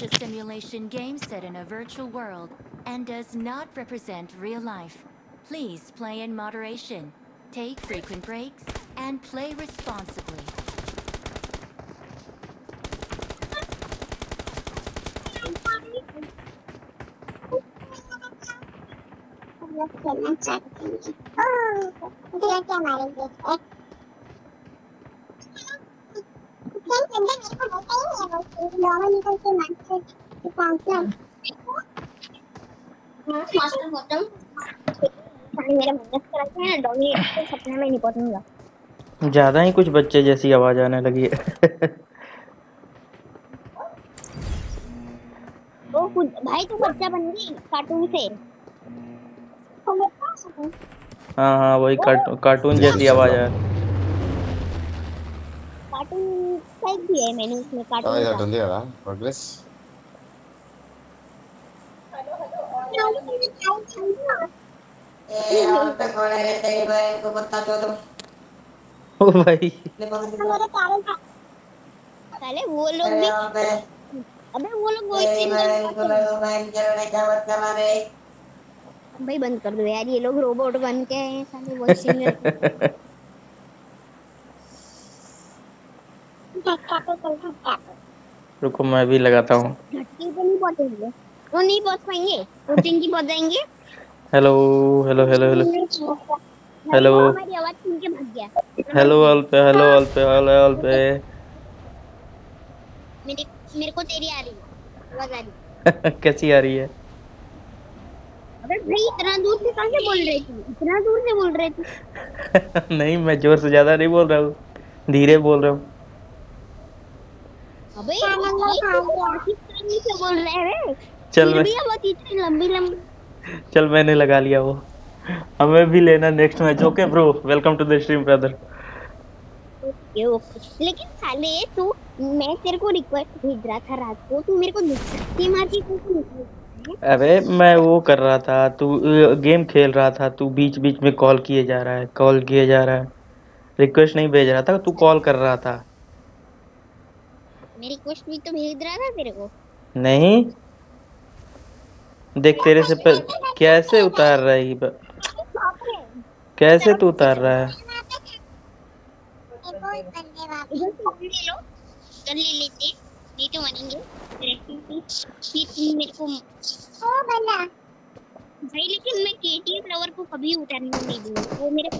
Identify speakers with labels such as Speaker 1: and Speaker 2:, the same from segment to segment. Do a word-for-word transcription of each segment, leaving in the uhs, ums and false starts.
Speaker 1: a simulation game set in a virtual world and does not represent real life. Please play in moderation, take frequent breaks, and play responsibly.
Speaker 2: खेलना चाहते हैं। ओह, मुझे क्या मारेंगे? खेल खेलने मेरे को होता ही नहीं है वो चीज। नॉर्मल निकल के मास्टर काउंटर। Master hotel. साले मेरा मदद करते हैं डॉगी तो सपने में नहीं पहुंचूंगा।
Speaker 3: ज्यादा ही कुछ बच्चे जैसी आवाज आने लगी है।
Speaker 2: ओ खुद भाई तू बच्चा बन गई कार्टून से।
Speaker 3: हाँ हाँ वही कार्टून कार्टून जैसी आवाज आ रही।
Speaker 2: कार्टून टाइप भी है मैंने उसमें
Speaker 4: Oh
Speaker 2: कार्टून
Speaker 4: ya,
Speaker 2: का।
Speaker 4: ¿dónde era? Progress.
Speaker 3: ओ भाई
Speaker 2: साले वो लोग भी अबे वो लोग वॉइस भाई बंद कर दो यार ये लोग रोबोट बन के हैं साले वॉइस सिंगर।
Speaker 3: रुको मैं भी लगाता हूँ।
Speaker 2: झटके तो नहीं पहुंचेंगे वो नहीं पहुंच पाएंगे वो चिंकी पहुंच जाएंगे।
Speaker 3: हेलो हेलो हेलो हेलो
Speaker 2: भाई
Speaker 3: हेलो
Speaker 2: वो हमारी आवाज सुन के भाग गया।
Speaker 3: हेलो ऑल पे हेलो ऑल पे हेलो ऑल पे।
Speaker 2: मेरे मेरे को तेरी आ रही है आवाज आ रही है।
Speaker 3: कैसी आ रही है?
Speaker 2: अबे भाई इतना दूर से कहां से बोल रहे थे इतना दूर से बोल रहे थे।
Speaker 3: नहीं मैं जोर से ज्यादा नहीं बोल रहा हूँ, धीरे बोल रहा हूँ।
Speaker 2: अबे किस तरह से बोल रहे हैं
Speaker 3: चल मैं
Speaker 2: भी आवाज इतनी लंबी लंबी।
Speaker 3: चल मैंने लगा लिया वो। हमें भी लेना next match. Okay bro welcome to the stream brother.
Speaker 2: Okay okay लेकिन साले तू मैं तेरे को रिक्वेस्ट भेज रहा था रात को तू मेरे को धक्के मार के क्यों नहीं।
Speaker 3: अरे मैं वो कर रहा था, तू गेम खेल रहा था, तू बीच बीच में कॉल किए जा रहा है कॉल किए जा रहा है। रिक्वेस्ट नहीं भेज रहा था, तू कॉल कर रहा था।
Speaker 2: मैं रिक्वेस्ट भी तो भेज रहा था तेरे को।
Speaker 3: नहीं देख तेरे से पर कैसे उतार रहा है ब... कैसे तू उतार रहा है?
Speaker 2: कर ले लेते नहीं तो मानेंगे मेरे को ओ बंदा भाई लेकिन मैं केटीएम लवर को कभी उतारने नहीं दूंगा वो मेरे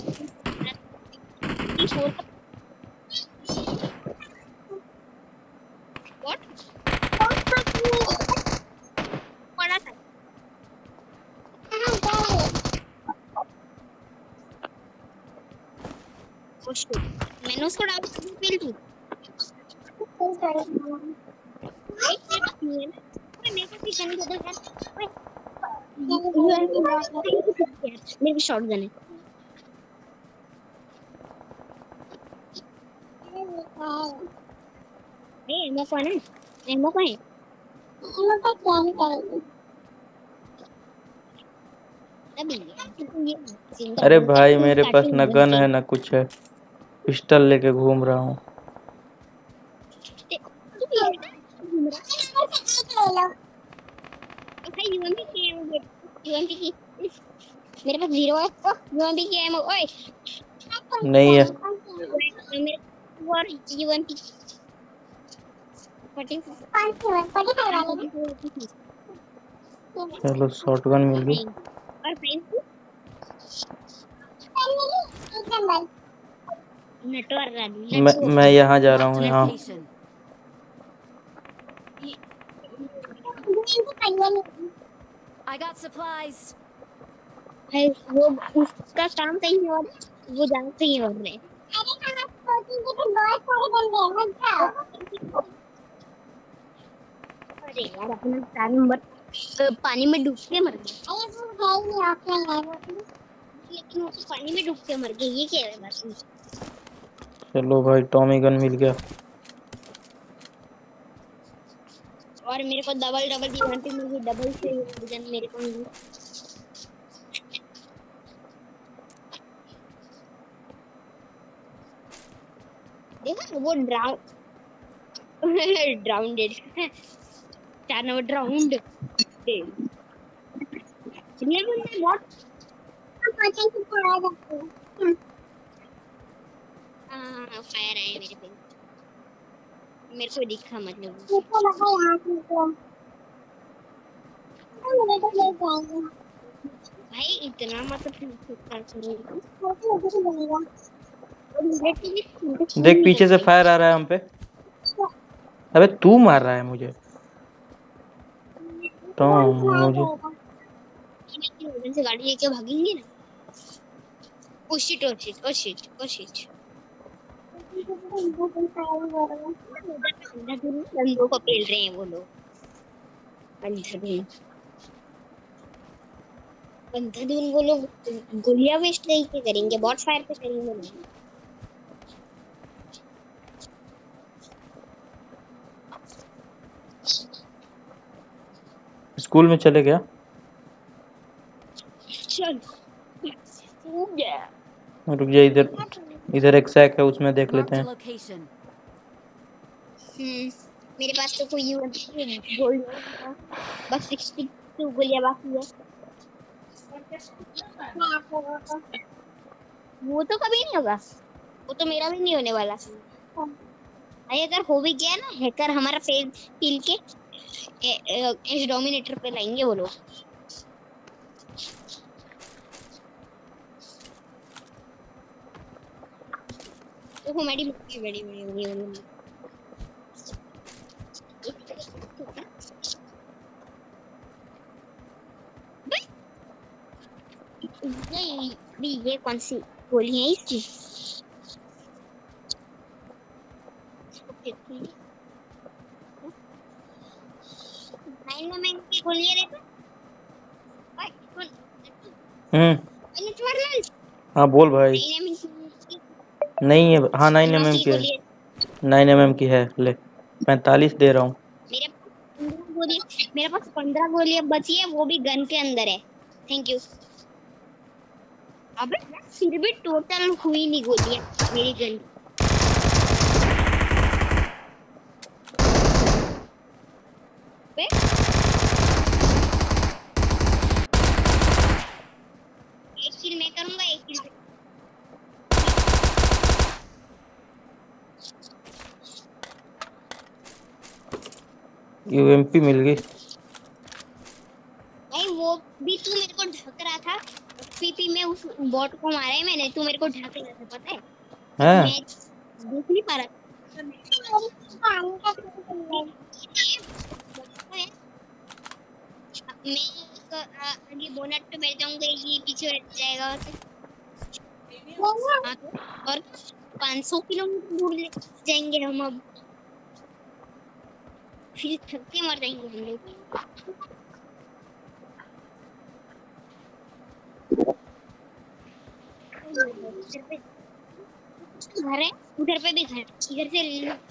Speaker 2: व्हाट पड़ा था मैंने उसको डाल फेल थी मेरे को भी गन दे दो मेरी शॉटगन है। ए एमो कौन है एमो कौन है एमो का क्या करेंगे अभी
Speaker 3: अरे भाई मेरे पास न गन है न कुछ है, पिस्टल लेके घूम रहा हूँ।
Speaker 2: मेरे पास जीरो है यूएमपी की एमो ओए
Speaker 3: नहीं है।
Speaker 2: मेरे और यूएमपी
Speaker 3: चलो शॉटगन मिल गई।
Speaker 2: और फ्रेंड्स नेटवर्क
Speaker 3: मैं मैं यहाँ जा रहा हूँ यहाँ।
Speaker 1: I got supplies.
Speaker 2: है वो उसका काम कहीं और वो जानते ही और रहे अरे कहां सोचेंगे तो बहुत सारे बंदे हैं मत जाओ। अरे यार अपना टाइम नंबर पानी में डूब के मर गए। अरे वो है ही ऑफलाइन है वो लेकिन वो तो पानी में डूब के मर गए ये क्या है बस।
Speaker 3: चलो भाई टॉमी गन मिल गया।
Speaker 2: और मेरे को डबल डबल डी मिल गई डबल से गन मेरे को मिली। देखा वो ड्राउन ड्राउंडेड चार नंबर राउंड रियल में बहुत पता ही पड़ा जाता है। हां फायर आए मेरे पे, मेरे को दिखा मतलब मुझको लगा यहाँ से तो मेरे को ले जाएंगे भाई, इतना मत
Speaker 3: देख पीछे से फायर आ रहा है हम पे। अबे तू मार रहा है मुझे तो मुझे
Speaker 2: से गाड़ी लेके भागेंगे ना। Oh shit oh shit oh shit oh shit बंदों को पेल रहे हैं वो लोग। अंधाधुन अंधाधुन वो लोग गोलियां वेस्ट नहीं के करेंगे, बॉट फायर पे करेंगे नहीं।
Speaker 3: स्कूल में चले गया।
Speaker 2: चल रुक जा
Speaker 3: रुक जा, इधर इधर एक सैक है उसमें देख लेते हैं।
Speaker 2: हम्म मेरे पास तो कोई गोलियां बस सिक्सटी टू गोलियां बाकी है। वो तो कभी नहीं होगा, वो तो मेरा भी नहीं होने वाला। भाई अगर हो भी गया ना, हैकर हमारा फेस पील के एज डोमिनेटर पे लाएंगे वो लोग। देखो मेडी मेडी मेडी मेडी ये ये कौन सी गोली है इसकी? नाइन में मैं की गोली है देखो।
Speaker 3: हम्म हाँ बोल भाई। नहीं है हाँ नाइन एम एम की है, नाइन एम एम की है। ले पैंतालीस दे रहा हूँ।
Speaker 2: मेरे पास गोली मेरे पास पंद्रह गोलियां बची है, वो भी गन के अंदर है। Thank you. अबे फिर भी टोटल हुई नहीं गोलियां मेरी गन। पे एक किल मैं करूंगा, एक किल
Speaker 3: यूएमपी मिल गई।
Speaker 2: भाई वो भी तू मेरे को ढक रहा था, पीपी में उस बॉट को मारा है मैंने, तू मेरे को ढक रहा था पता है।
Speaker 3: हैं
Speaker 2: मैं देख नहीं पा रहा मैं आगे बोनट पे बैठ जाऊंगा, ये पीछे बैठ जाएगा और पाँच सौ किलोमीटर दूर ले जाएंगे हम। अब फिर थक के मर जाएंगे हम लोग। घर है उधर पे भी घर, इधर से ले लो।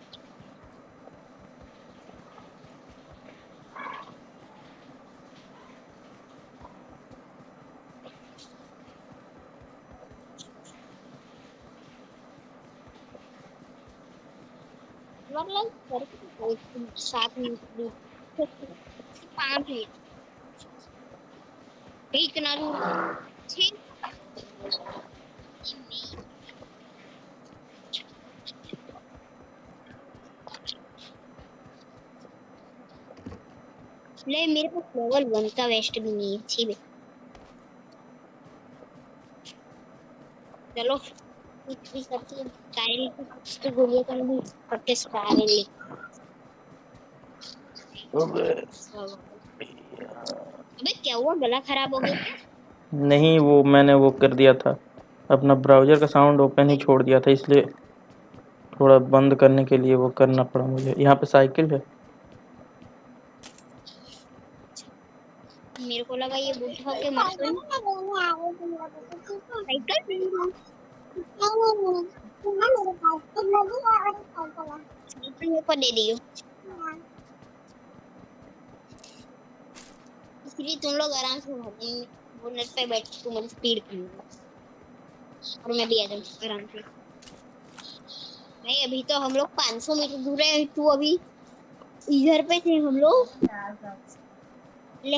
Speaker 2: सात मिनट पाँच मिनट इतना दूर ले। मेरे पास लेवल वन का वेस्ट भी नहीं है। ठीक है चलो इतनी करती है काइल की गोलियां कर भी पक्के स्टार ले। अबे क्या हुआ, गला खराब हो गया?
Speaker 3: नहीं वो मैंने वो कर दिया था, अपना ब्राउजर का साउंड ओपन ही छोड़ दिया था, इसलिए थोड़ा बंद करने के लिए वो करना पड़ा मुझे। यहाँ पे साइकिल है।
Speaker 2: मेरे को लगा ये बुढ़ा के मर गई साइकिल। मेरे को दे दियो, इसलिए तुम लोग आराम से भागेंगे। बोनट पे बैठ के तुम स्पीड करूंगा और मैं भी आ जाऊंगा आराम से। नहीं अभी तो हम लोग पाँच सौ मीटर दूर है, तू अभी इधर पे थे हम लोग। ले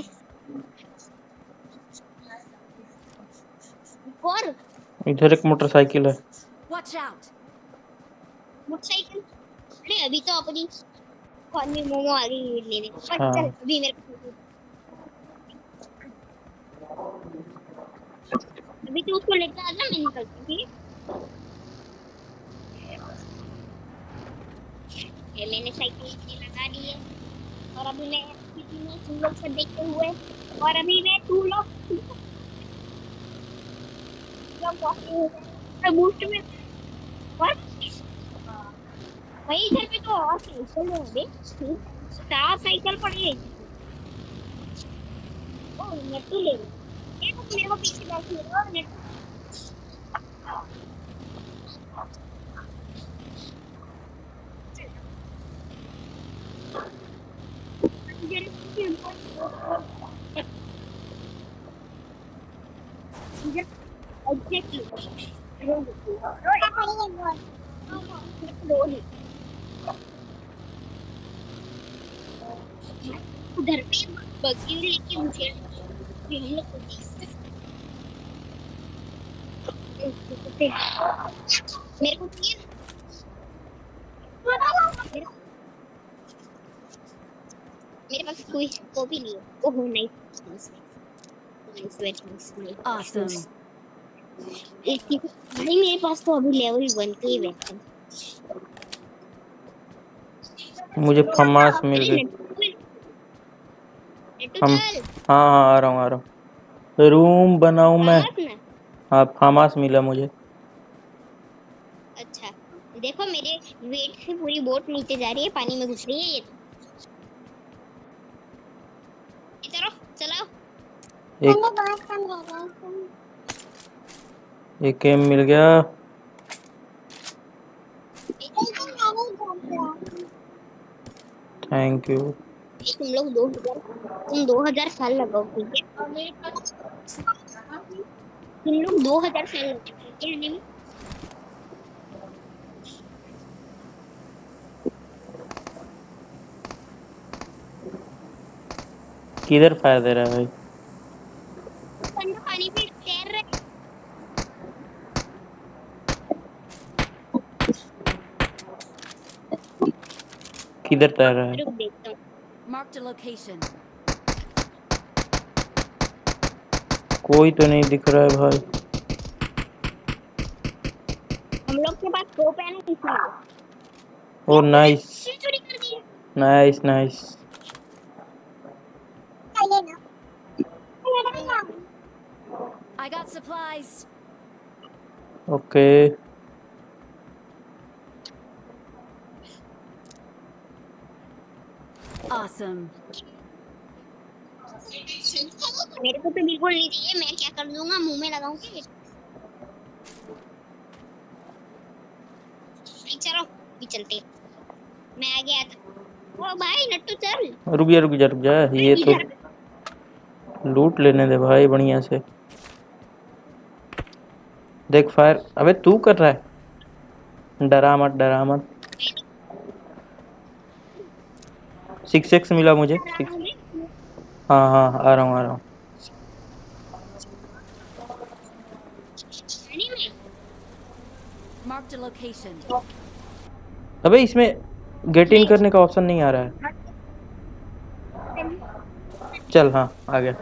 Speaker 2: और
Speaker 3: इधर एक मोटरसाइकिल है।
Speaker 1: Watch out!
Speaker 2: मोटरसाइकिल। अरे अभी तो अपनी कौन में मोमो आ गई लेने। पर
Speaker 3: हाँ।
Speaker 2: चल अभी मेरे को अभी तो उसको लेकर आ जा, मैं निकलती हूँ। ये मैंने साइकिल लगा दी है और अभी मैं किसी में तुम लोग से देखते हुए और अभी मैं तू लोग बूस्ट में और वही इधर पे तो और साइकिल है बे। सात साइकिल पड़ी है। ओ नेटू ले ये तो मेरे को पीछे बैठी है और नेटू उधर पे बग्गी लेके मुझे हम लोग को मेरे को मेरे पास कोई कॉपी नहीं है। ओह नहीं
Speaker 1: Awesome.
Speaker 2: नहीं मेरे पास तो अभी लेवल वन के ही वैक्यूम।
Speaker 3: मुझे फमास मिल गई। हम हाँ हाँ आ रहा हूँ आ रहा हूँ। रूम बनाऊँ मैं? हाँ फमास मिला मुझे।
Speaker 2: अच्छा देखो मेरे वेट से पूरी बोट नीचे जा रही है, पानी में घुस रही है ये। चलो चलाओ।
Speaker 3: एक एक एम मिल गया। Thank you.
Speaker 2: तुम लोग दो हजार तुम दो हजार साल लगाओ ठीक है। तुम लोग दो हजार साल लगाओ ठीक है।
Speaker 3: किधर फायर दे रहा है भाई?
Speaker 2: पानी में तैर रहे।
Speaker 3: किधर तैर रहा है?
Speaker 2: रुक देखता हूँ।
Speaker 1: Marked a location.
Speaker 3: कोई तो नहीं दिख रहा है भाई।
Speaker 2: हम लोग के पास स्कोप है ना इसलिए।
Speaker 3: ओ नाइस
Speaker 2: चोरी कर दी।
Speaker 3: Nice nice.
Speaker 1: I got supplies.
Speaker 3: Okay
Speaker 1: Awesome.
Speaker 2: मेरे को तो बिल्कुल नहीं चाहिए। मैं क्या कर दूंगा, मुंह में लगाऊंगी। चलो भी चलते। मैं आ गया था। ओ भाई नट्टू चल।
Speaker 3: रुक जा रुक जा रुक जा। ये तो लूट लेने दे भाई बढ़िया से। देख फायर। अबे तू कर रहा है? डरा मत डरा मत। सिक्स एक्स मिला मुझे। सिक्स हाँ हाँ आ रहा हूँ आ रहा हूँ।
Speaker 1: Marked a location.
Speaker 3: अबे इसमें गेट इन करने का ऑप्शन नहीं आ रहा है। चल हाँ आ गया।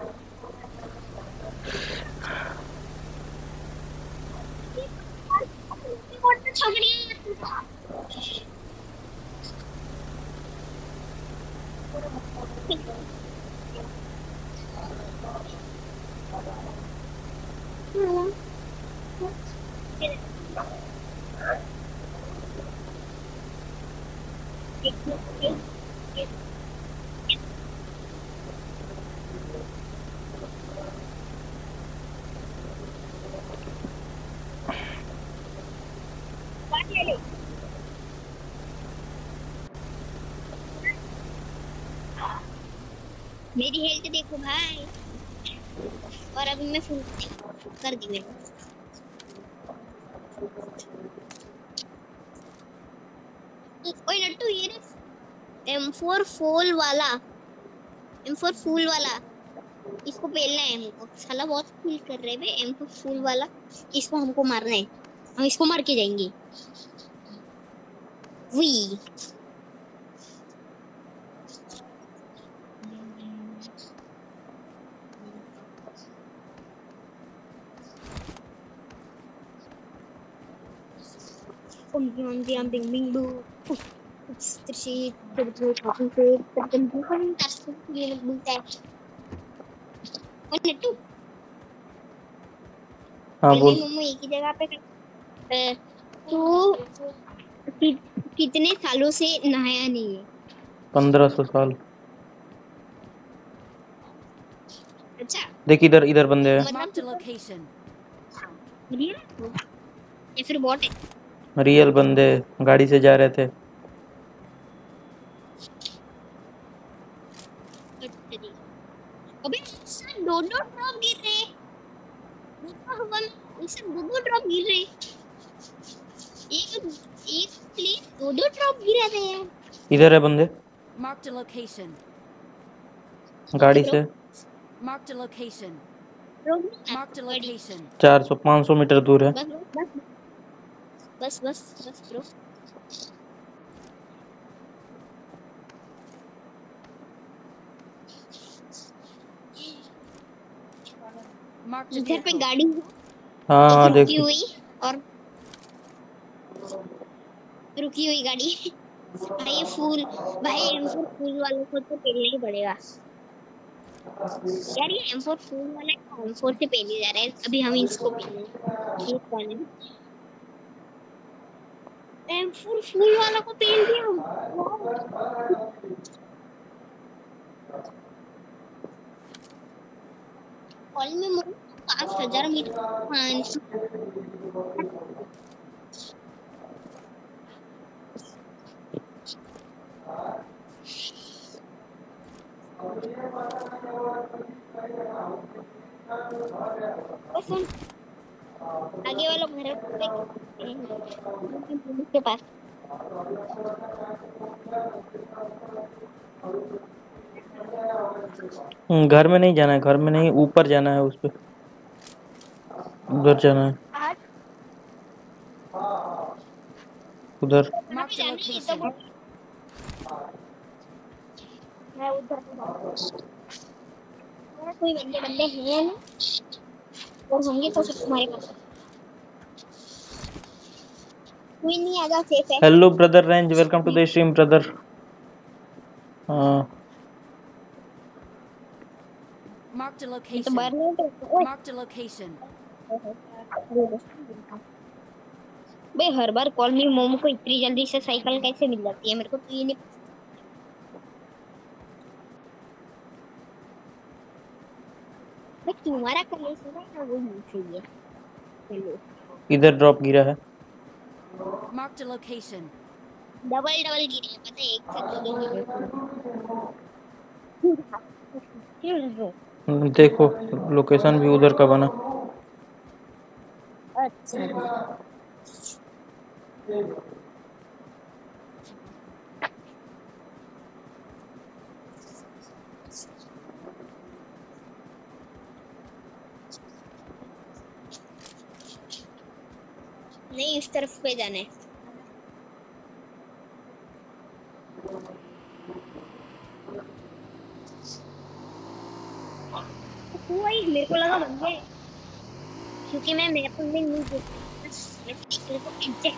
Speaker 2: मेरी हेल्थ देखो भाई। और अभी मैं फुल कर दी मैंने। ओए लट्टू ये रे एम फोर फुल वाला एम फोर फुल वाला इसको पेलना है हमको। साला बहुत फील कर रहे हैं एम फोर फुल वाला। इसको हमको मारना है। हम इसको मार के जाएंगे। वी Om jam jam bing bing boo. Tersi terus talking to tertentu kan tasuk dia bukan. Mana tu?
Speaker 3: हाँ
Speaker 2: कल
Speaker 3: बोल।
Speaker 2: में मम्मी एक ही जगह पे अ, तू कि, कितने सालों से नहाया नहीं है?
Speaker 3: पंद्रह सौ साल।
Speaker 2: अच्छा
Speaker 3: देख इधर इधर बंदे हैं।
Speaker 1: Marked a location.
Speaker 2: रियल या फिर बॉट है?
Speaker 3: रियल बंदे गाड़ी से जा रहे थे।
Speaker 2: अबे सर दो दो ड्रॉप गिर रहे हैं। हवा में इसे दो दो ड्रॉप गिर रहे हैं। एक एक प्लेन दो दो ड्रॉप गिरा रहे हैं।
Speaker 3: इधर है बंदे
Speaker 1: Marked a location.
Speaker 3: गाड़ी से।
Speaker 1: Marked a location. Marked a location.
Speaker 3: चार सौ पाँच सौ मीटर दूर है।
Speaker 2: बस बस बस बस बस ब्रो।
Speaker 1: Marked a
Speaker 2: इधर पे
Speaker 1: vehicle.
Speaker 2: गाड़ी है,
Speaker 3: हाँ हाँ
Speaker 2: एक
Speaker 3: देख।
Speaker 2: रुकी हुई और रुकी हुई गाड़ी। भाई फूल भाई एम फोर फूल वालों को तो पेलना ही पड़ेगा यार। ये एम फोर फूल वाला एम फोर से पेले जा रहा है। अभी हम इसको पेलेंगे। ये कौन है? एम फोर फूल वाला को पेल दिया हम। कॉल में मुझे पाँच हजार मीटर पाँच आगे वाला घर के पास।
Speaker 3: घर में नहीं जाना है, घर में नहीं, ऊपर जाना है, उस पे उधर जाना है, उधर।
Speaker 1: Marked a location.
Speaker 2: मैं उधर कोई बंदे बंदे हैं ना और होंगे तो सब तुम्हारे पास। कोई नहीं आजा सेफ है।
Speaker 3: Hello brother range, welcome to the stream brother. हाँ
Speaker 1: Marked a
Speaker 2: तो
Speaker 1: location.
Speaker 2: बर्न
Speaker 1: Marked a location.
Speaker 2: बे हर बार कॉल में मोमो को इतनी जल्दी से साइकिल कैसे मिल जाती है? मेरे को तो ये नहीं। बे तुम्हारा कलेक्शन है ना वो नहीं चाहिए। चलो
Speaker 3: इधर ड्रॉप गिरा है।
Speaker 1: Marked a location.
Speaker 2: Double double गिरे हैं, पता है? एक से दो गिरे।
Speaker 3: हम्म, देखो लोकेशन भी उधर का बना।
Speaker 2: अच्छा नहीं इस तरफ पे जाना है। वही मेरे को लगा बन गए क्योंकि मैं मैप में नहीं देखती मैं साइकिल को एग्जैक्ट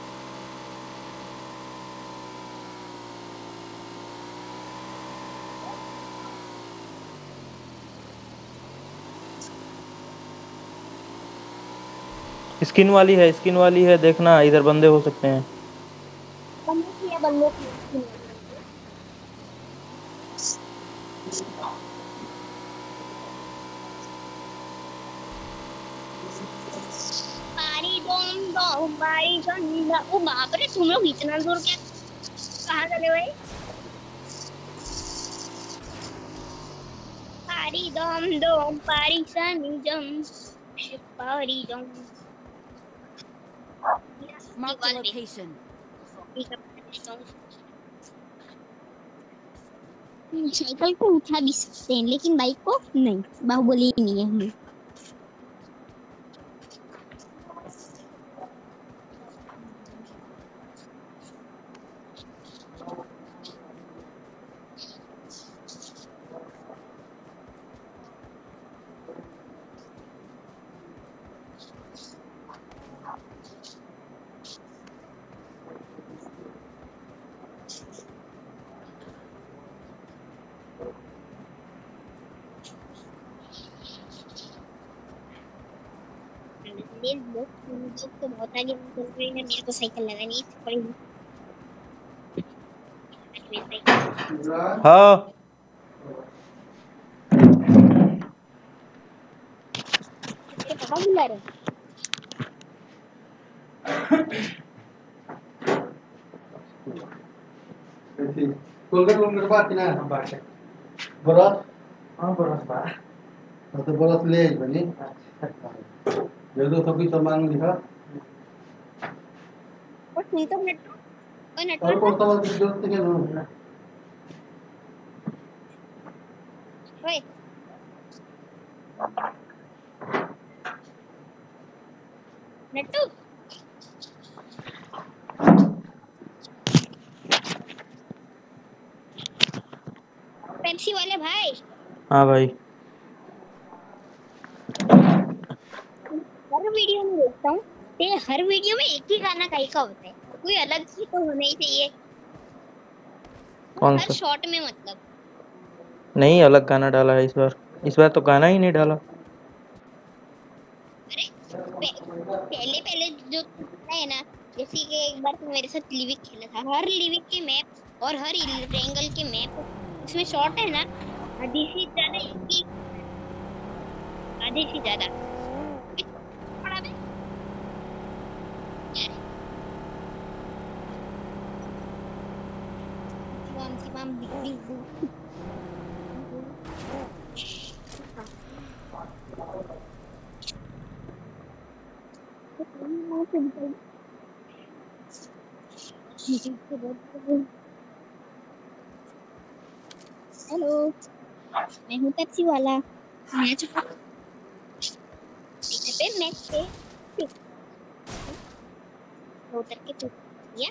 Speaker 3: स्किन वाली है, स्किन वाली है, देखना इधर बंदे हो सकते हैं।
Speaker 2: बंदे की है बंदे की पारी दोम दोम पारी गंदा। ओ बाप रे तुम लोग इतना दूर क्या कहाँ चले भाई? पारी दोम दोम पारी सनिजम पारी दोम।
Speaker 1: Marked a location.
Speaker 2: साइकिल को उठा भी सकते हैं लेकिन बाइक को नहीं, बाहुबली नहीं है हम। लोग तो बहुत आगे निकल रहे हैं, मेरे को साइकिल लगानी पड़ेगी।
Speaker 3: हाँ
Speaker 2: पापा बुला रहे
Speaker 4: कोलगेट लोग बात ना बात है बरस हां बरस बा तो बरस ले आई बनी ये दो सभी सामान दिखा
Speaker 2: और सुन तो नेट और नेट
Speaker 4: और कौन सा वाला जरूरत है ना
Speaker 2: ओए नेटू पेप्सी वाले भाई।
Speaker 3: हाँ भाई
Speaker 2: हर वीडियो में देखता हूँ ते हर वीडियो में एक ही गाना कहीं का होता है, कोई अलग ही तो होना ही चाहिए।
Speaker 3: कौन
Speaker 2: हर
Speaker 3: सा?
Speaker 2: शॉट में मतलब
Speaker 3: नहीं अलग गाना डाला है इस बार, इस बार तो गाना ही नहीं डाला।
Speaker 2: अरे पे, पहले पहले जो है ना, जैसे कि एक बार तो मेरे साथ लिविक खेला था, हर लिविक के मैप और हर ट्रायंगल के मैप उसमें शॉट है ना आधी से ज्यादा एक ही आधे से ज्यादा बड़ा में Shivam Shivam big big hello मैं हूँ पेप्सी वाला मैच पे मैच पे उतर के चुप किया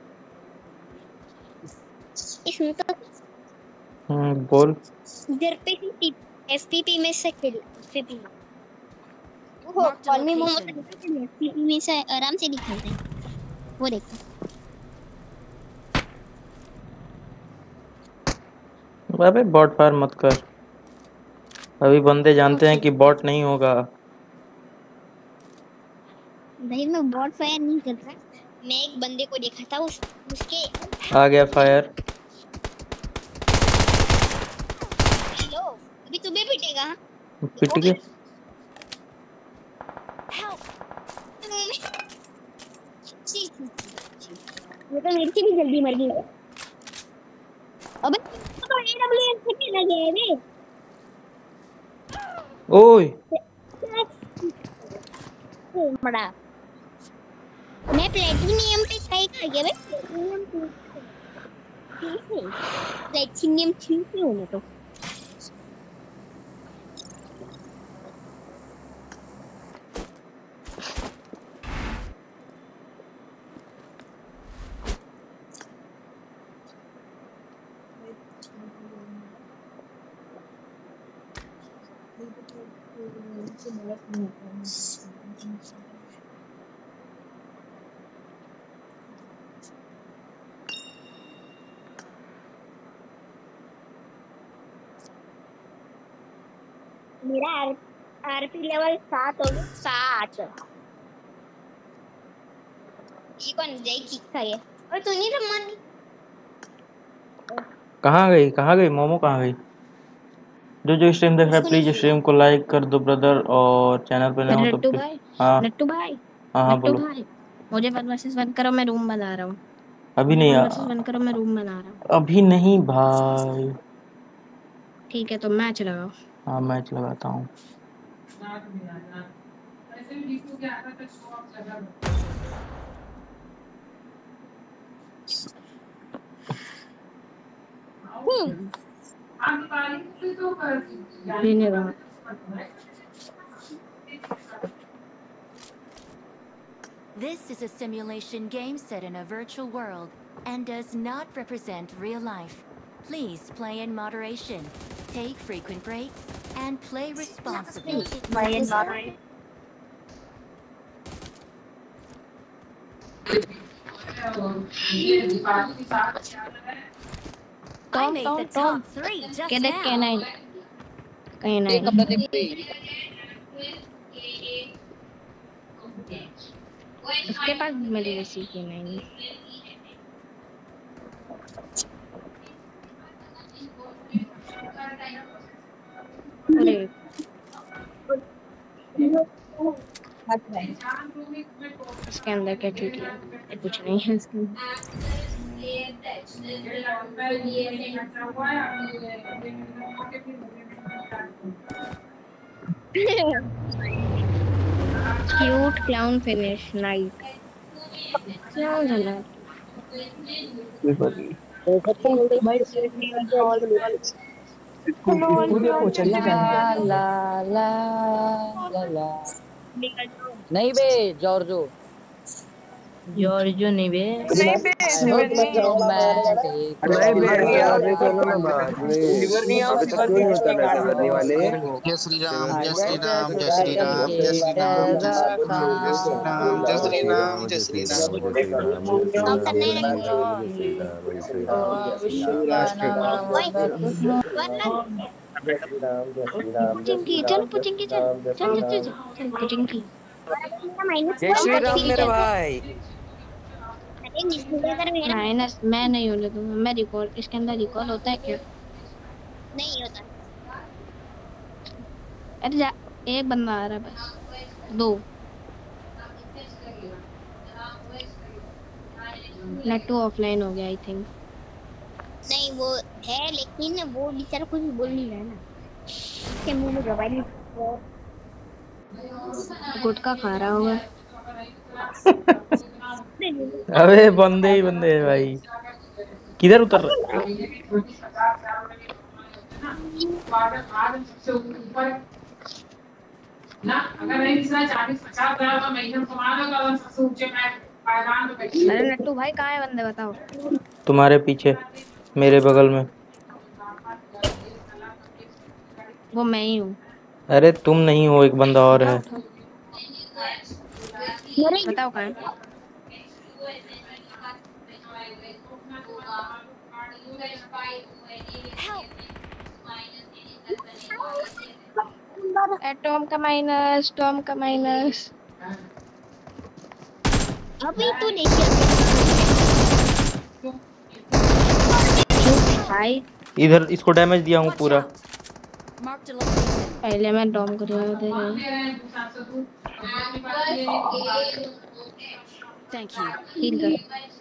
Speaker 2: इसमें तो
Speaker 3: हम्म बोल।
Speaker 2: इधर पे ही एफपीपी में से खेल एफपीपी में वो कॉल में मोहम्मद एफपीपी में से आराम से निकलते हैं वो देखो।
Speaker 3: अबे बॉट फायर मत कर, अभी बंदे जानते हैं कि बॉट नहीं होगा।
Speaker 2: नहीं मैं बॉट फायर नहीं कर रहा, मैं एक बंदे को देखा था उस उसके
Speaker 3: आ गया फायर।
Speaker 2: हेलो अभी तुम्हें पिटेगा
Speaker 3: पिट गया।
Speaker 2: वो तो मेरे से भी जल्दी मर गई। अबे तो एडब्ल्यूएम से खेला गया है रे।
Speaker 3: ओए
Speaker 2: बड़ा मैं प्लेटिनियम पे ट्राई कर गया बे, प्लेटिनियम टू से प्लेटिनियम थ्री पे होने तो मेरा आर आरपी लेवल सात हो गया सात। ये कौन जय किक था ये और तू नहीं रमन
Speaker 3: कहाँ गई कहाँ गई मोमो कहाँ गई? जो जो स्ट्रीम देख रहा है प्लीज स्ट्रीम को लाइक कर दो ब्रदर, और चैनल पे नए हो तो
Speaker 2: भाई
Speaker 3: हाँ
Speaker 2: नट्टू भाई
Speaker 3: हाँ हाँ
Speaker 2: नट्टू
Speaker 3: बोलो।
Speaker 2: भाई मुझे वन वर्सेस वन करो, मैं रूम बना रहा हूँ।
Speaker 3: अभी नहीं
Speaker 2: वन वर्सेस वन करो, मैं रूम बना रहा हूँ।
Speaker 3: अभी नहीं भाई।
Speaker 2: ठीक है तो मैच लगाओ।
Speaker 3: हाँ मैच लगाता हूँ।
Speaker 2: नहीं रहा।
Speaker 1: This is a simulation game set in a virtual world and does not represent real life. Please play in moderation, take frequent breaks, and play responsibly.
Speaker 2: Play in moderation.
Speaker 1: I made the top three just
Speaker 2: Get it,
Speaker 1: now.
Speaker 2: canine. Canine. उसके पास मेरी वैसी canine है। अरे इसके अंदर क्या चीज है? कुछ नहीं है इसके अंदर। Cute clown finish, nice. Clown है
Speaker 5: ला ला ला ला नहीं बे जॉर्जो
Speaker 2: जॉर्जो नहीं बे
Speaker 6: नहीं बे नहीं बे नहीं बे यार ये चलो ना बात लिवर नहीं आओ लिवर नहीं होता ना करने वाले
Speaker 7: जय श्री राम जय श्री राम जय श्री राम जय श्री राम जय श्री राम जय श्री राम जय श्री राम
Speaker 2: हम करने लगे पुचिंकी चल पुचिंकी चल चल चल चल पुचिंकी
Speaker 6: जय श्री राम मेरे भाई
Speaker 2: माइनस मैं नहीं होने दूंगा। मैं रिकॉल इसके अंदर रिकॉल होता है क्या? नहीं होता। अरे जा एक बंदा आ रहा है बस दो नेटू ऑफलाइन हो गया आई थिंक। नहीं वो है लेकिन वो बेचारा कुछ बोल नहीं रहा ना इसके मुंह में दवाई गुटखा खा रहा होगा।
Speaker 3: अबे बंदे ही बंदे हैं भाई किधर उतर रहा
Speaker 2: अरे नट्टू भाई कहाँ है बंदे बताओ।
Speaker 3: तुम्हारे पीछे मेरे बगल में।
Speaker 2: वो मैं ही हूँ।
Speaker 3: अरे तुम नहीं हो एक बंदा और है।
Speaker 2: बताओ कहाँ है? एटॉम का माइनस टॉम का माइनस अभी तू नहीं भाई
Speaker 3: इधर इसको डैमेज दिया हूँ पूरा।
Speaker 2: पहले मैं डॉम को दे रहा हूँ।
Speaker 1: Thank you.
Speaker 2: हील कर।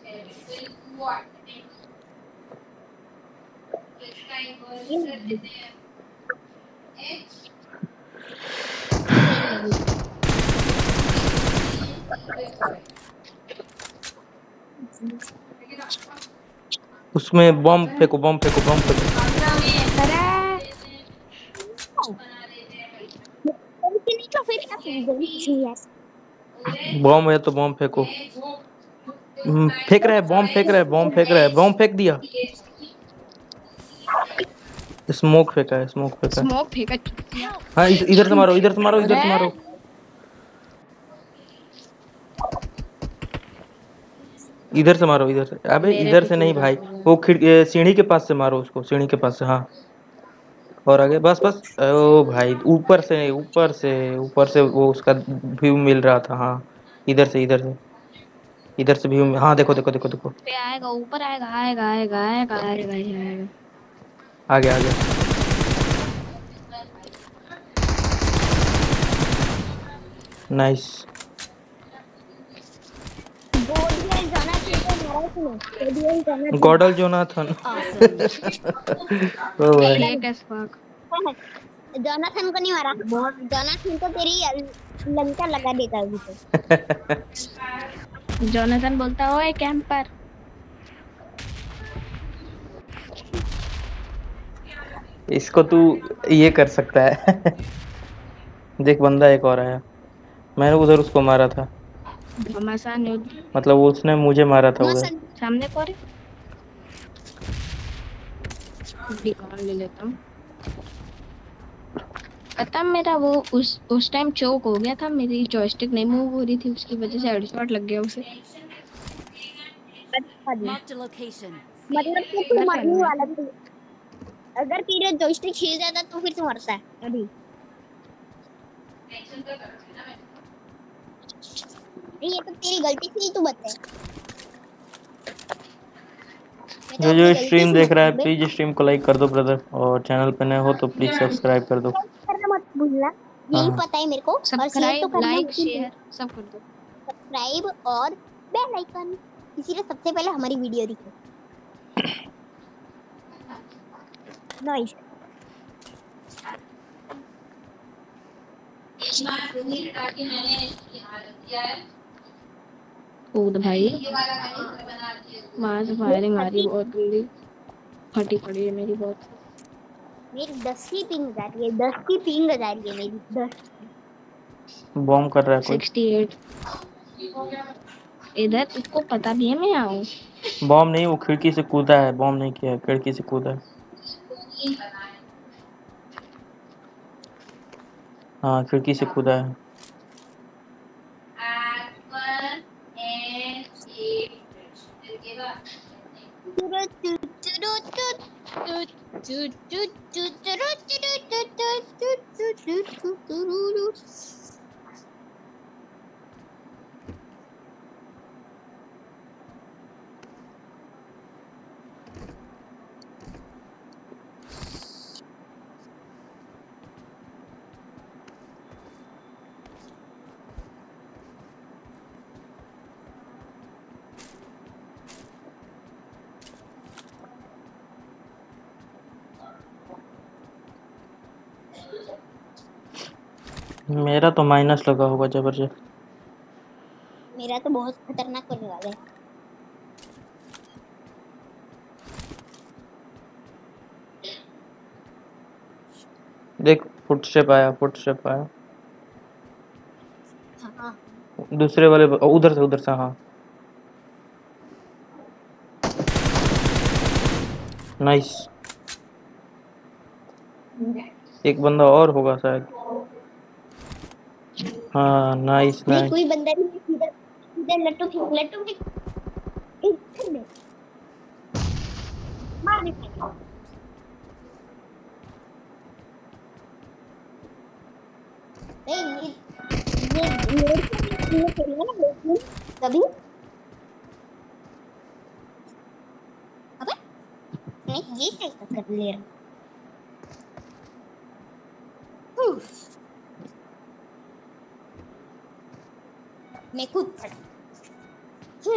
Speaker 3: उसमें बम फेंको बम फेंको बम फेंको। बम है तो बम फेंको। फेंक रहे बम फेंक रहे बम फेंक रहे बम फेंक दिया। स्मोक फेंका है स्मोक फेंका
Speaker 2: स्मोक फेंका।
Speaker 3: हाँ इधर से मारो इधर से मारो इधर से मारो। इधर से मारो इधर से। अबे इधर से नहीं भाई वो खिड़की सीढ़ी के पास से मारो उसको सीढ़ी के पास से। हाँ और आगे बस बस। ओ भाई ऊपर से ऊपर से ऊपर से वो उसका व्यू मिल रहा था। हाँ इधर से इधर से इधर से व्यू। हाँ देखो देखो देखो देखो
Speaker 2: पे आएगा ऊपर आएगा आएगा आएगा आएगा आएगा आएगा
Speaker 3: आगे आगे। नाइस। गॉडल जोनाथन। ओ भाई
Speaker 2: जोनाथन को नहीं मारा। जोनाथन तो तेरी लंका लगा देता अभी तो। जोनाथन बोलता ओए कैंपर।
Speaker 3: इसको तू ये कर सकता है। देख बंदा एक और आया, मैंने उधर उसको मारा था,
Speaker 2: घमासान है
Speaker 3: मतलब वो उसने मुझे मारा था उधर।
Speaker 2: घमासान सामने पर डिकॉन ले लेता हूँ। पता मेरा वो उस उस टाइम चोक हो गया था, मेरी जॉयस्टिक नहीं मूव हो रही थी, उसकी वजह से हेडशॉट लग गया उसे।
Speaker 1: Marked a location.
Speaker 2: मतलब कि तू मरने वाला था, अगर तेरा जॉयस्टिक हिल जाता तो फिर तू मरता है अभी। नहीं ये तो तेरी गलती थी, तू बता।
Speaker 3: जो जो स्ट्रीम देख रहा है प्लीज स्ट्रीम को लाइक कर दो ब्रदर, और चैनल पे नए हो तो प्लीज सब्सक्राइब कर दो।
Speaker 2: करना मत भूलना, यही पता है मेरे को। सब्सक्राइब लाइक शेयर सब कर दो, सब्सक्राइब और बेल आइकन, इसीलिए सबसे पहले हमारी वीडियो दिखे। नाइस। कूद भाई, वहाँ से फायरिंग आ रही है बहुत बुरी, फटी पड़ी है मेरी बहुत। मेरी दस की पिंग जा रही है, दस की पिंग जा रही है मेरी, दस।
Speaker 3: बॉम्ब कर रहा है कोई।
Speaker 2: अड़सठ इधर इसको पता भी है मैं आऊँ।
Speaker 3: बॉम्ब नहीं, वो खिड़की से कूदा है, बॉम्ब नहीं किया है, खिड़की से कूदा है। हाँ खिड़की से कूदा है। मेरा तो माइनस लगा होगा जबरदस्त।
Speaker 2: मेरा तो बहुत खतरनाक होने वाला है।
Speaker 3: देख फुटस्टेप आया, फुटस्टेप आया।
Speaker 2: हाँ
Speaker 3: दूसरे वाले उधर से, उधर से। हाँ नाइस। एक बंदा और होगा शायद। हाँ नाइस नाइस।
Speaker 2: कोई बंदा नहीं, इधर इधर लट्टू फेंक, लट्टू फेंक, इधर दे मार दे। नहीं ये ये ये खेलना ना लेकिन कभी अबे नहीं ये कैसे कर ले रहा। मैं कूद पड़ा।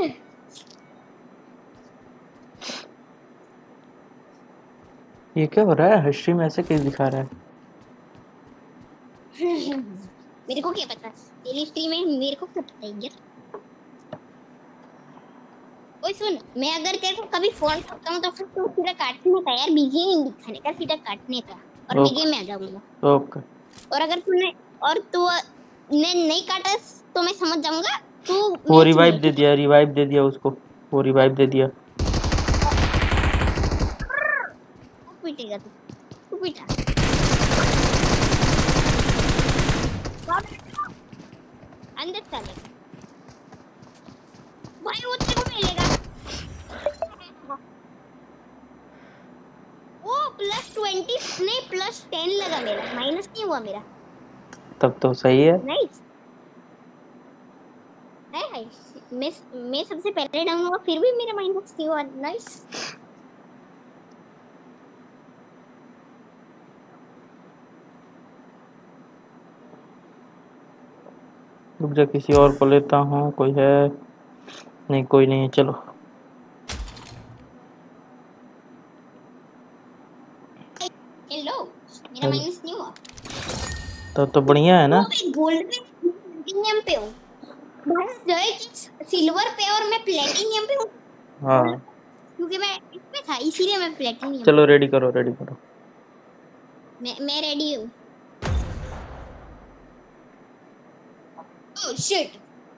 Speaker 3: ये क्या हो रहा है? हिस्ट्री में ऐसे कैसे दिखा रहा है?
Speaker 2: मेरे को क्या पता, तेरी स्ट्रीम में मेरे को क्या पता है यार। ओए सुन, मैं अगर तेरे को कभी फोन करता हूँ तो फिर तू सीधा काटने का यार, बिजी नहीं दिखाने का, सीधा काटने का, और मैं गेम में आ जाऊंगा।
Speaker 3: ओके।
Speaker 2: और अगर तूने और तू ने नहीं काटा तो मैं समझ जाऊंगा तू।
Speaker 3: वो रिवाइव दे दिया, रिवाइव दे दिया उसको, वो रिवाइव दे दिया।
Speaker 2: पीटेगा तू, तू पीटा। अंदर चले भाई, वो तेरे को मिलेगा। ओ प्लस ट्वेंटी नहीं प्लस टेन लगा मेरा, माइनस नहीं हुआ मेरा।
Speaker 3: तब तो सही है।
Speaker 2: नाइस है है। मैं मैं सबसे पहले डाउन हुआ फिर भी मेरा माइनस नहीं हुआ। नाइस।
Speaker 3: रुक जा, किसी और को लेता हूँ। कोई है? नहीं कोई नहीं, चलो।
Speaker 2: हेलो, मेरा माइनस नहीं हुआ।
Speaker 3: तो तो बढ़िया है ना।
Speaker 2: मैं गोल्ड पे प्लेटिनियम पे हूँ भाई, जय की सिल्वर पे और मैं प्लेटिनियम पे हूँ।
Speaker 3: हाँ
Speaker 2: क्योंकि मैं इसमें था इसीलिए मैं प्लेटिनियम।
Speaker 3: चलो रेडी करो, रेडी करो।
Speaker 2: मैं मैं रेडी हूँ। Oh shit.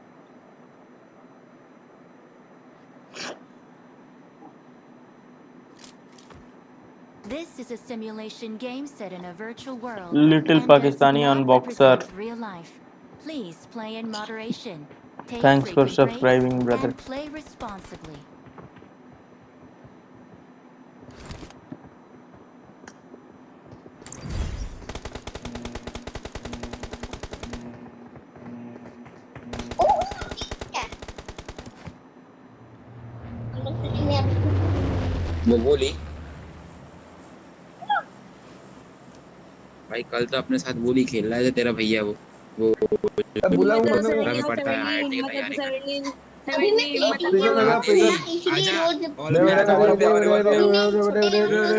Speaker 1: This is a simulation game set in a virtual world
Speaker 3: Little
Speaker 1: and does
Speaker 3: Pakistani
Speaker 1: not
Speaker 3: unboxer.
Speaker 1: represent real life. Please play in moderation. Take
Speaker 3: Thanks for
Speaker 1: frequent breaks
Speaker 3: subscribing, brother.
Speaker 1: and play responsibly.
Speaker 2: Oh क्या? हम लोग सही में अब
Speaker 6: वो बोली भाई कल तो अपने साथ बोली खेल रहा है तेरा भैया वो वो
Speaker 4: अब बुला
Speaker 6: जो
Speaker 4: उन्होंने
Speaker 6: सत्रह में पढ़ता है आईआईटी की तैयारी कर
Speaker 2: अभी मैं प्लेन में
Speaker 4: प्रिजन लगा
Speaker 2: हूँ ना,
Speaker 4: प्रिजन
Speaker 2: इसलिए
Speaker 6: आजा
Speaker 2: रोज
Speaker 6: ऑल में आजा ऑल पे ऑल पे
Speaker 2: अभी मैं छोटे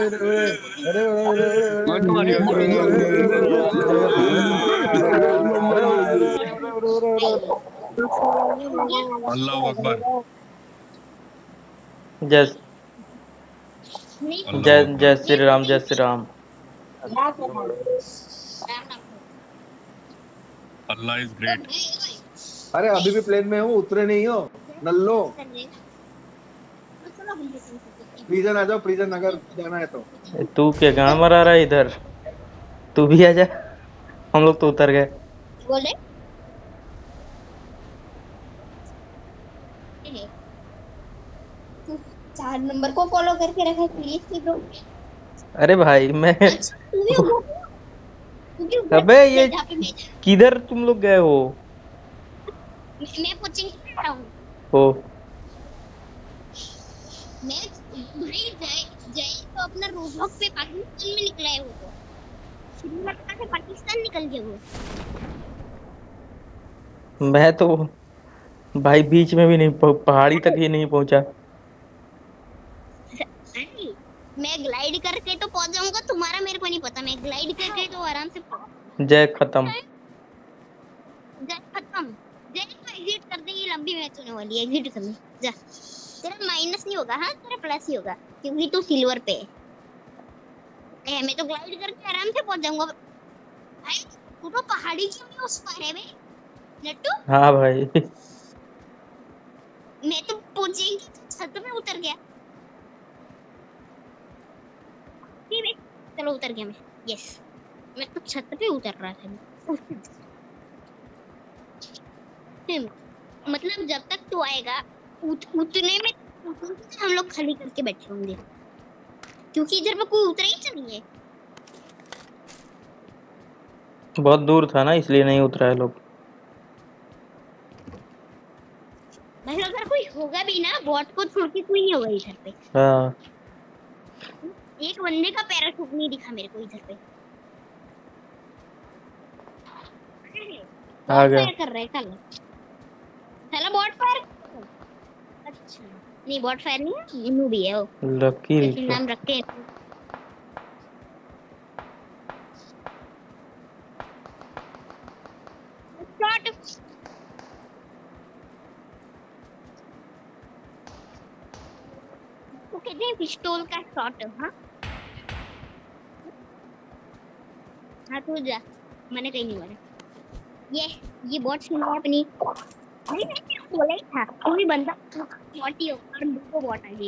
Speaker 8: अल्लाह अकबर
Speaker 3: जय
Speaker 2: नहीं
Speaker 3: जय
Speaker 8: अल्लाह
Speaker 3: जय
Speaker 8: अकबर
Speaker 3: श्री राम, जय Shri Ram.
Speaker 8: Allah is great.
Speaker 4: अरे अभी भी प्लेन में हूँ, उतरे नहीं हो नल्लो। प्रिजन आ जाओ, प्रिजन अगर जाना है तो।
Speaker 3: तू क्या गाँव मरा रहा है इधर? तू भी आजा, हम लोग तो उतर गए।
Speaker 2: बोले चार नंबर को फॉलो करके रखा है प्लीज ब्रो।
Speaker 3: अरे भाई मैं अबे ये
Speaker 2: जहाँ पे मैं
Speaker 3: किधर तुम लोग गए हो?
Speaker 2: मैं कोचिंग कर रहा हूँ।
Speaker 3: हो
Speaker 2: मैं भाई जय जय तो अपना रोजहॉक पे पाकिस्तान में निकला है वो तो श्रीलंका से पाकिस्तान निकल गया वो।
Speaker 3: मैं तो भाई बीच में भी नहीं, पहाड़ी तक ही नहीं पहुंचा।
Speaker 2: अरे मैं ग्लाइड करके तो पहुंच जाऊंगा, तुम्हारा मेरे को नहीं पता। मैं ग्लाइड करके तो आराम से पहुंच।
Speaker 3: जय खत्म।
Speaker 2: जय खत्म। जय को एग्जिट कर दे, ये लंबी मैच होने वाली है। एग्जिट कर ले जा। तेरा माइनस नहीं होगा, हाँ तेरा प्लस ही होगा क्योंकि तू सिल्वर पे है। मैं तो ग्लाइड करके आराम से पहुंच जाऊंगा भाई। तू तो पहाड़ी की भी उस पर है बे नट्टू।
Speaker 3: हाँ भाई
Speaker 2: मैं तो पहुंचेगी छत पे उतर गया। ठीक है चलो उतर गया मैं। यस मैं तो छत पे उतर रहा था। मतलब जब तक तू आएगा उत, उतने में हम लोग खाली करके बैठे होंगे क्योंकि इधर पे कोई उतरा ही नहीं है।
Speaker 3: बहुत दूर था ना इसलिए नहीं उतरा है लोग।
Speaker 2: भाई अगर कोई होगा भी ना बॉट को छोड़ के कोई नहीं होगा इधर पे।
Speaker 3: हाँ
Speaker 2: एक बंदे का पैराशूट नहीं दिखा मेरे को इधर पे।
Speaker 3: आ गया।
Speaker 2: फायर कर रहा है साला साला बॉट फायर। अच्छा नहीं बॉट फायर नहीं है, इनू भी है वो।
Speaker 3: लकी
Speaker 2: ऐसे नाम रखते हैं। शॉट वो कहते हैं पिस्तौल का शॉट। हाँ हाँ तू जा, मैंने कहीं नहीं मारा। ये ये बॉट सुन अपनी नहीं नहीं बोला ही था कोई बंदा बॉट ही होगा और दो बॉट आ गई।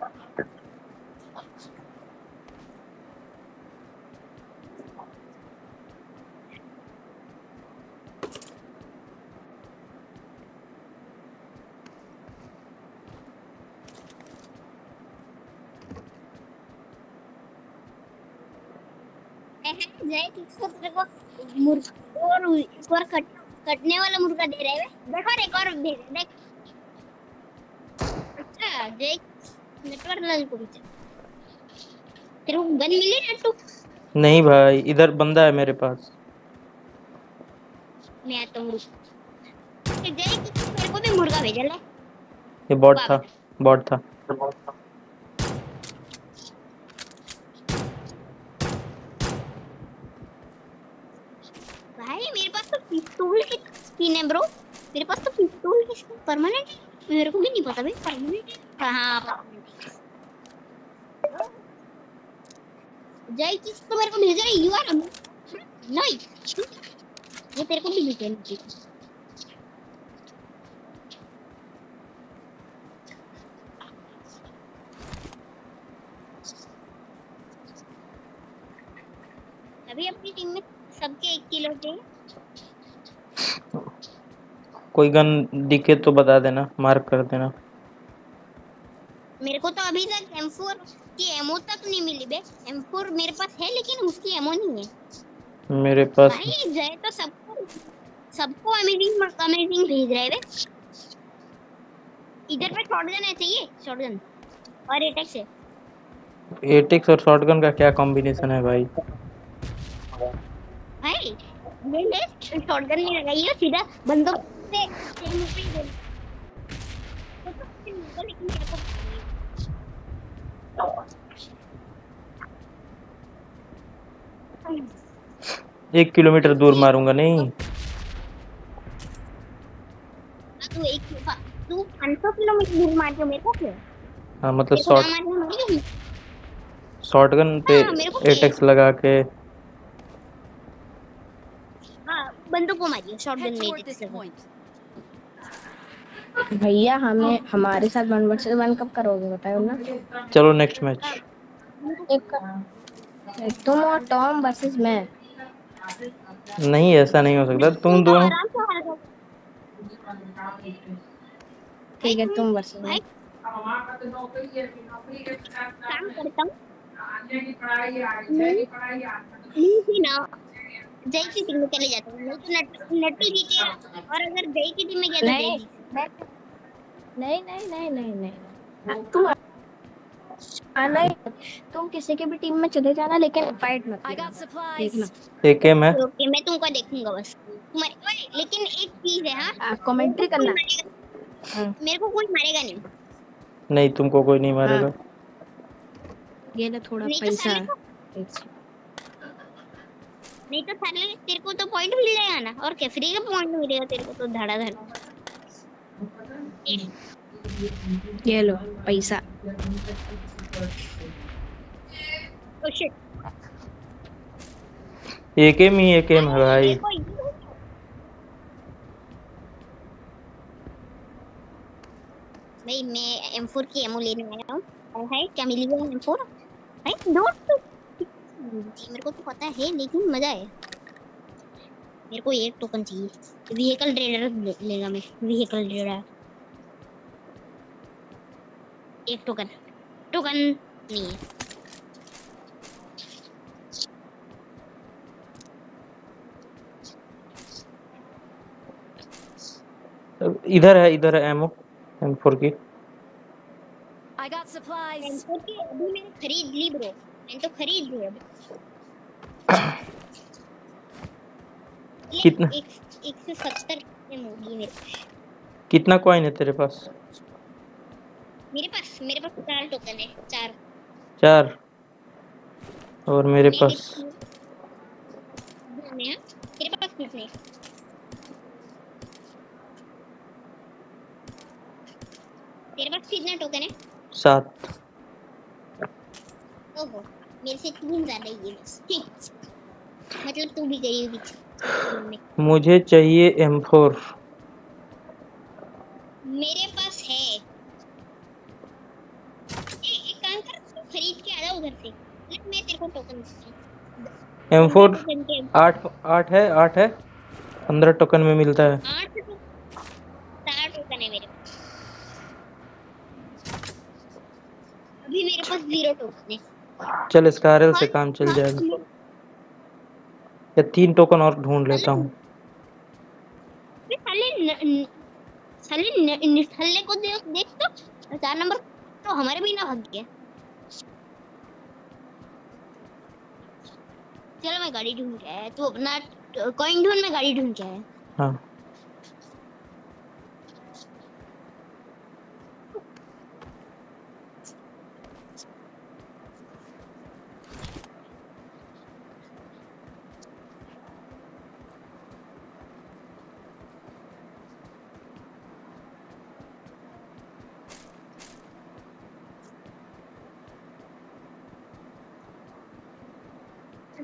Speaker 2: जय किसको तेरे को मुर्गा और एक और कट कटने वाला मुर्गा दे रहा है। देखो एक और दे रहा देख। अच्छा जय नेटवर्क लाल को पीछे तेरे को गन मिली नट्टू?
Speaker 3: नहीं भाई इधर बंदा है मेरे पास।
Speaker 2: मैं आता हूँ जय मेरे को भी मुर्गा भेजा ले।
Speaker 3: ये बॉट था बॉट था।
Speaker 2: भाई मेरे पास तो पिस्तौल की स्किन है ब्रो। मेरे पास तो पिस्तौल की स्किन परमानेंट है। मेरे को भी नहीं पता भाई परमानेंट है। हाँ परमानेंट। जय किस तो मेरे को भेज रहा है यू आर नहीं ये तेरे को भी भेजना चाहिए। अभी अपनी टीम में सबके एक किलो थे।
Speaker 3: कोई गन दिखे तो बता देना, मार्क कर देना।
Speaker 2: मेरे को तो अभी तक एम फोर की एमो तक नहीं मिली बे। एम फोर मेरे पास है लेकिन उसकी एमो नहीं है
Speaker 3: मेरे पास
Speaker 2: भाई। जय तो सबको सबको अमेजिंग अमेजिंग भेज रहे हैं बे। इधर पे शॉटगन है, चाहिए शॉटगन और एटेक्स है।
Speaker 3: एटेक्स और शॉटगन का क्या कॉम्बिनेशन है भाई?
Speaker 2: भाई ले ले शॉटगन नहीं लगाइए, सीधा बंदूक से तेरे मुंह पे ही गोली। तो तो कुछ नहीं होगा लेकिन तेरे को
Speaker 3: एक किलोमीटर दूर मारूंगा नहीं।
Speaker 2: तू एक तू पाँच सौ किलोमीटर दूर मार के मेरे को क्यों?
Speaker 3: हाँ मतलब
Speaker 2: तेरे को ना
Speaker 3: शॉट
Speaker 2: मारने मारी।
Speaker 3: शॉटगन पे
Speaker 2: हाँ मेरे को
Speaker 3: एटेक्स लगा के।
Speaker 2: हाँ बंदूक को मारिए शॉटगन
Speaker 1: Head
Speaker 2: में
Speaker 1: toward
Speaker 2: एटेक्स
Speaker 1: this
Speaker 2: लगा।
Speaker 1: point.
Speaker 8: भैया हमें हमारे साथ वन वर्सेस वन कब करोगे बताओ ना।
Speaker 3: चलो नेक्स्ट मैच।
Speaker 8: एक एक तुम और टॉम वर्सेस मैं।
Speaker 3: नहीं ऐसा नहीं हो सकता, तुम
Speaker 2: तो
Speaker 3: दोनों।
Speaker 2: आराम से हार जाओगे।
Speaker 8: ठीक है तुम वर्सेस
Speaker 2: भाई
Speaker 8: मैं।
Speaker 2: काम करता हूँ नहीं ना, जय की टीम में चले जाते हैं। नहीं तो नट, नट्टू जीतेगा और अगर जय की टीम में गया तो जय
Speaker 8: नहीं
Speaker 2: जीतेगा।
Speaker 8: नहीं नहीं नहीं नहीं नहीं तुम आना ही, तुम किसी की भी टीम में चले जाना लेकिन फाइट मत
Speaker 1: I got
Speaker 8: करना,
Speaker 1: supplies.
Speaker 8: देखना।
Speaker 3: एक एम है।
Speaker 2: ओके मैं तुमको देखूंगा बस। तुम्हारे ओए, लेकिन एक चीज है हाँ,
Speaker 8: कमेंट्री करना।
Speaker 2: मेरे को कोई मारेगा नहीं।
Speaker 3: नहीं तुमको कोई नहीं मारेगा।
Speaker 8: ये ले थोड़ा
Speaker 2: नहीं तो
Speaker 8: पैसा।
Speaker 2: साले को नहीं तो साले तेरे को तो पॉइंट मिल जाएगा ना। और क्या फ्री का पॉइंट मिलेगा तेरे को तो धड़ाधड़।
Speaker 8: ये लो पैसा।
Speaker 2: ओ शिट
Speaker 3: एक एम ही एक एम है भाई।
Speaker 2: भाई मैं एम फोर की एमो लेने आया हूँ। है क्या मिली है एम फोर? भाई नोट मेरे को तो पता है लेकिन मजा है। मेरे को एक टोकन चाहिए। व्हीकल ट्रेडर लेगा मैं। व्हीकल ट्रेडर एक टोकन टोकन नहीं है।
Speaker 3: इधर है इधर है एमओ एम फोर की।
Speaker 1: I got supplies.
Speaker 2: M four की अभी मैंने खरीद ली ब्रो। मैंने तो खरीद ली अभी।
Speaker 3: कितना
Speaker 2: एक एक से सत्तर एम होगी मेरे पास।
Speaker 3: कितना कॉइन है तेरे पास?
Speaker 2: मेरे पास मेरे पास चार टोकन है। चार
Speaker 3: चार। और मेरे
Speaker 2: मैं
Speaker 3: पास
Speaker 2: में है। तेरे पास कितने? तेरे पास कितने टोकन है?
Speaker 3: सात।
Speaker 2: ओहो मेरे से तीन ज्यादा ही है बस। मतलब तू भी गई हुई।
Speaker 3: मुझे चाहिए एम फोर।
Speaker 2: मेरे पास है। ए, एक काम कर तू खरीद के आ जा उधर से। लेकिन मैं तेरे को टोकन दूंगी।
Speaker 3: एम फोर आठ आठ है आठ है पंद्रह टोकन में मिलता है।
Speaker 2: आठ तो चार टोकन है मेरे पास। अभी मेरे पास जीरो टोकन है।
Speaker 3: चल स्कारल से काम चल जाएगा। या तीन टोकन और ढूंढ लेता हूँ।
Speaker 2: साले साले निठल्ले को देख देख तो चार नंबर तो हमारे भी ना भाग गया। चलो मैं गाड़ी ढूंढ के आया। तू अपना कॉइन ढूंढ, मैं गाड़ी ढूंढ के आया।
Speaker 3: हाँ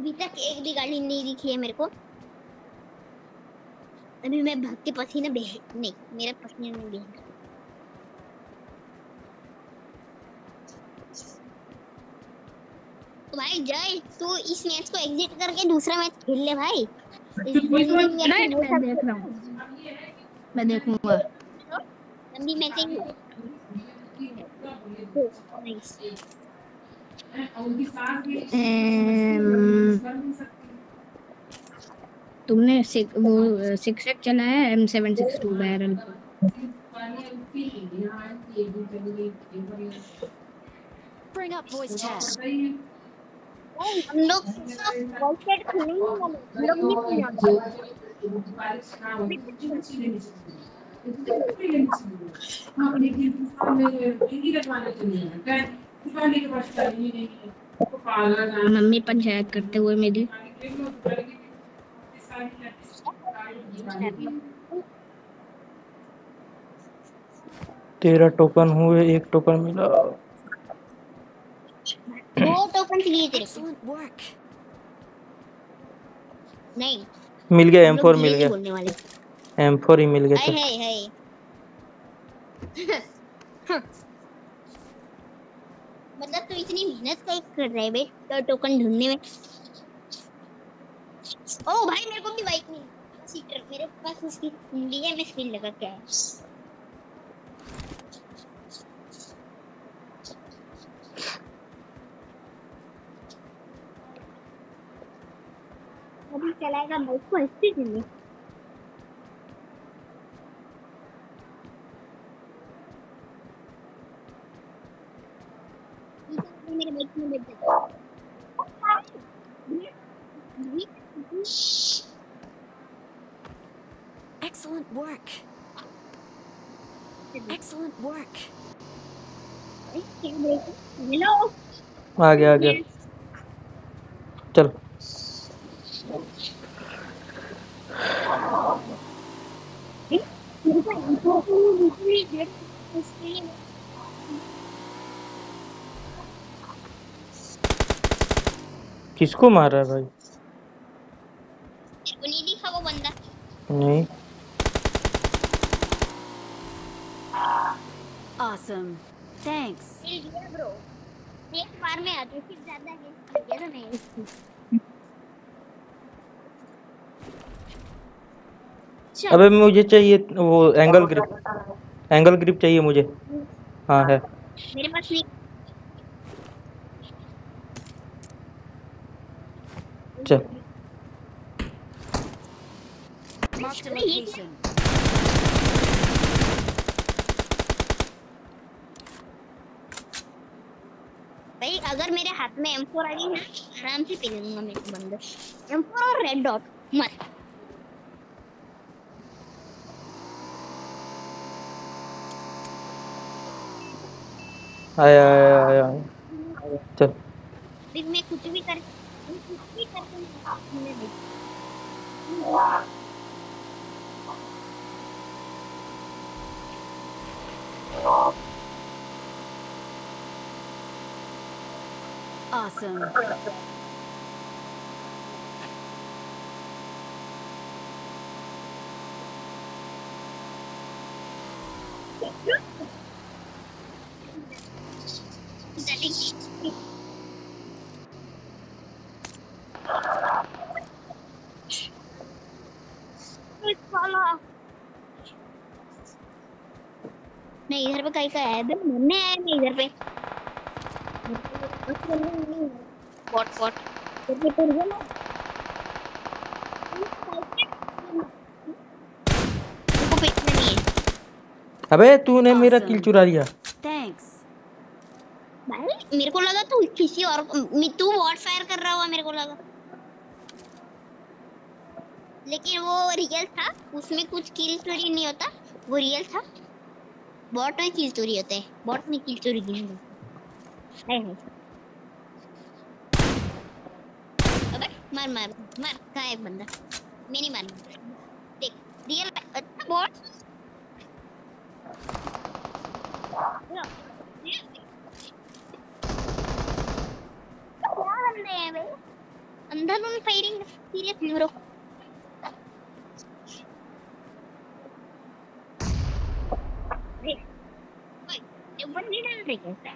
Speaker 2: अभी तक एक भी गाड़ी नहीं दिखी है मेरे को। अभी मैं भागते पसीना बह नहीं मेरा पसीना नहीं बह तो भाई जय तू इस मैच को एग्जिट करके दूसरा मैच खेल ले भाई।
Speaker 8: नहीं मैं देख रहा हूँ, मैं देखूंगा।
Speaker 2: लंबी मैचिंग नाइस।
Speaker 8: तुमने सिक, वो सिक्स एक्स चलाया है M seven six two barrel?
Speaker 1: Bring up voice chat.
Speaker 2: हम लोग वॉइस चैट खेलेंगे वाले हम लोग नहीं खेलना।
Speaker 8: मम्मी पंचायत करते हुए मेरी।
Speaker 3: तेरह टोकन हुए, एक टोकन मिला।
Speaker 2: दो टोकन लिए तेरे को।
Speaker 1: Excellent work.
Speaker 2: नहीं
Speaker 3: मिल गया,
Speaker 2: हम
Speaker 3: एम
Speaker 2: लोग
Speaker 3: फोर
Speaker 2: ये
Speaker 3: मिल
Speaker 2: नहीं
Speaker 3: गया,
Speaker 2: बोलने वाले।
Speaker 3: एम फोर ही मिल गया।
Speaker 2: हाय
Speaker 3: चल
Speaker 2: हाय हाय मतलब तू इतनी मेहनत कर कर रहा है बे तो टोकन ढूंढने में। ओ भाई मेरे को भी बाइक मिली सीटर, मेरे पास उसकी कुंडी है, मैं स्पिन लगा के आया। अभी चलाएगा बाइक को ऐसे चलिए। मेरे बाइक में बैठ जाता।
Speaker 1: Excellent work. Excellent work.
Speaker 2: Hello
Speaker 3: आ गया आ गया। चल किसको मार रहा है भाई?
Speaker 2: मेरे को नहीं दिखा वो बंदा।
Speaker 3: नहीं
Speaker 1: Awesome. Thanks.
Speaker 2: मिल गया ब्रो। एक बार में आते फिर ज्यादा है ये तो नहीं।
Speaker 3: अबे मुझे चाहिए वो एंगल ग्रिप, एंगल ग्रिप चाहिए मुझे। हाँ है
Speaker 2: मेरे पास नहीं।
Speaker 3: चल
Speaker 1: Marked a location.
Speaker 2: भाई अगर मेरे हाथ में एम फोर आ गई ना आराम से पी लूंगा मैं तो बंदर। एम फोर और रेड डॉट मत।
Speaker 3: आया आया आया चल
Speaker 2: फिर मैं कुछ भी कर कुछ भी करके मैं देख।
Speaker 1: Awesome.
Speaker 2: नहीं इधर पे कहीं का है बे मरने आया नहीं इधर पे। बॉट बॉट इधर पे पड़ गया ना। को पीछे नहीं है।
Speaker 3: अबे तूने मेरा
Speaker 1: Awesome.
Speaker 3: किल चुरा लिया।
Speaker 1: Thanks.
Speaker 2: भाई मेरे को लगा तू किसी और तू बॉट फायर कर रहा हुआ मेरे को लगा, लेकिन वो रियल था। उसमें कुछ किल चोरी नहीं होता, वो रियल था। बॉट में किल चोरी होता है, बॉट में किल चोरी नहीं होता है। अबे मार मार मार कहाँ है एक बंदा? मैं नहीं मारना देख रियल अच्छा बॉट। क्या बंदे हैं बे? अंधा सीरियसली ब्रो। ये वन नहीं डाल रहे कैसे?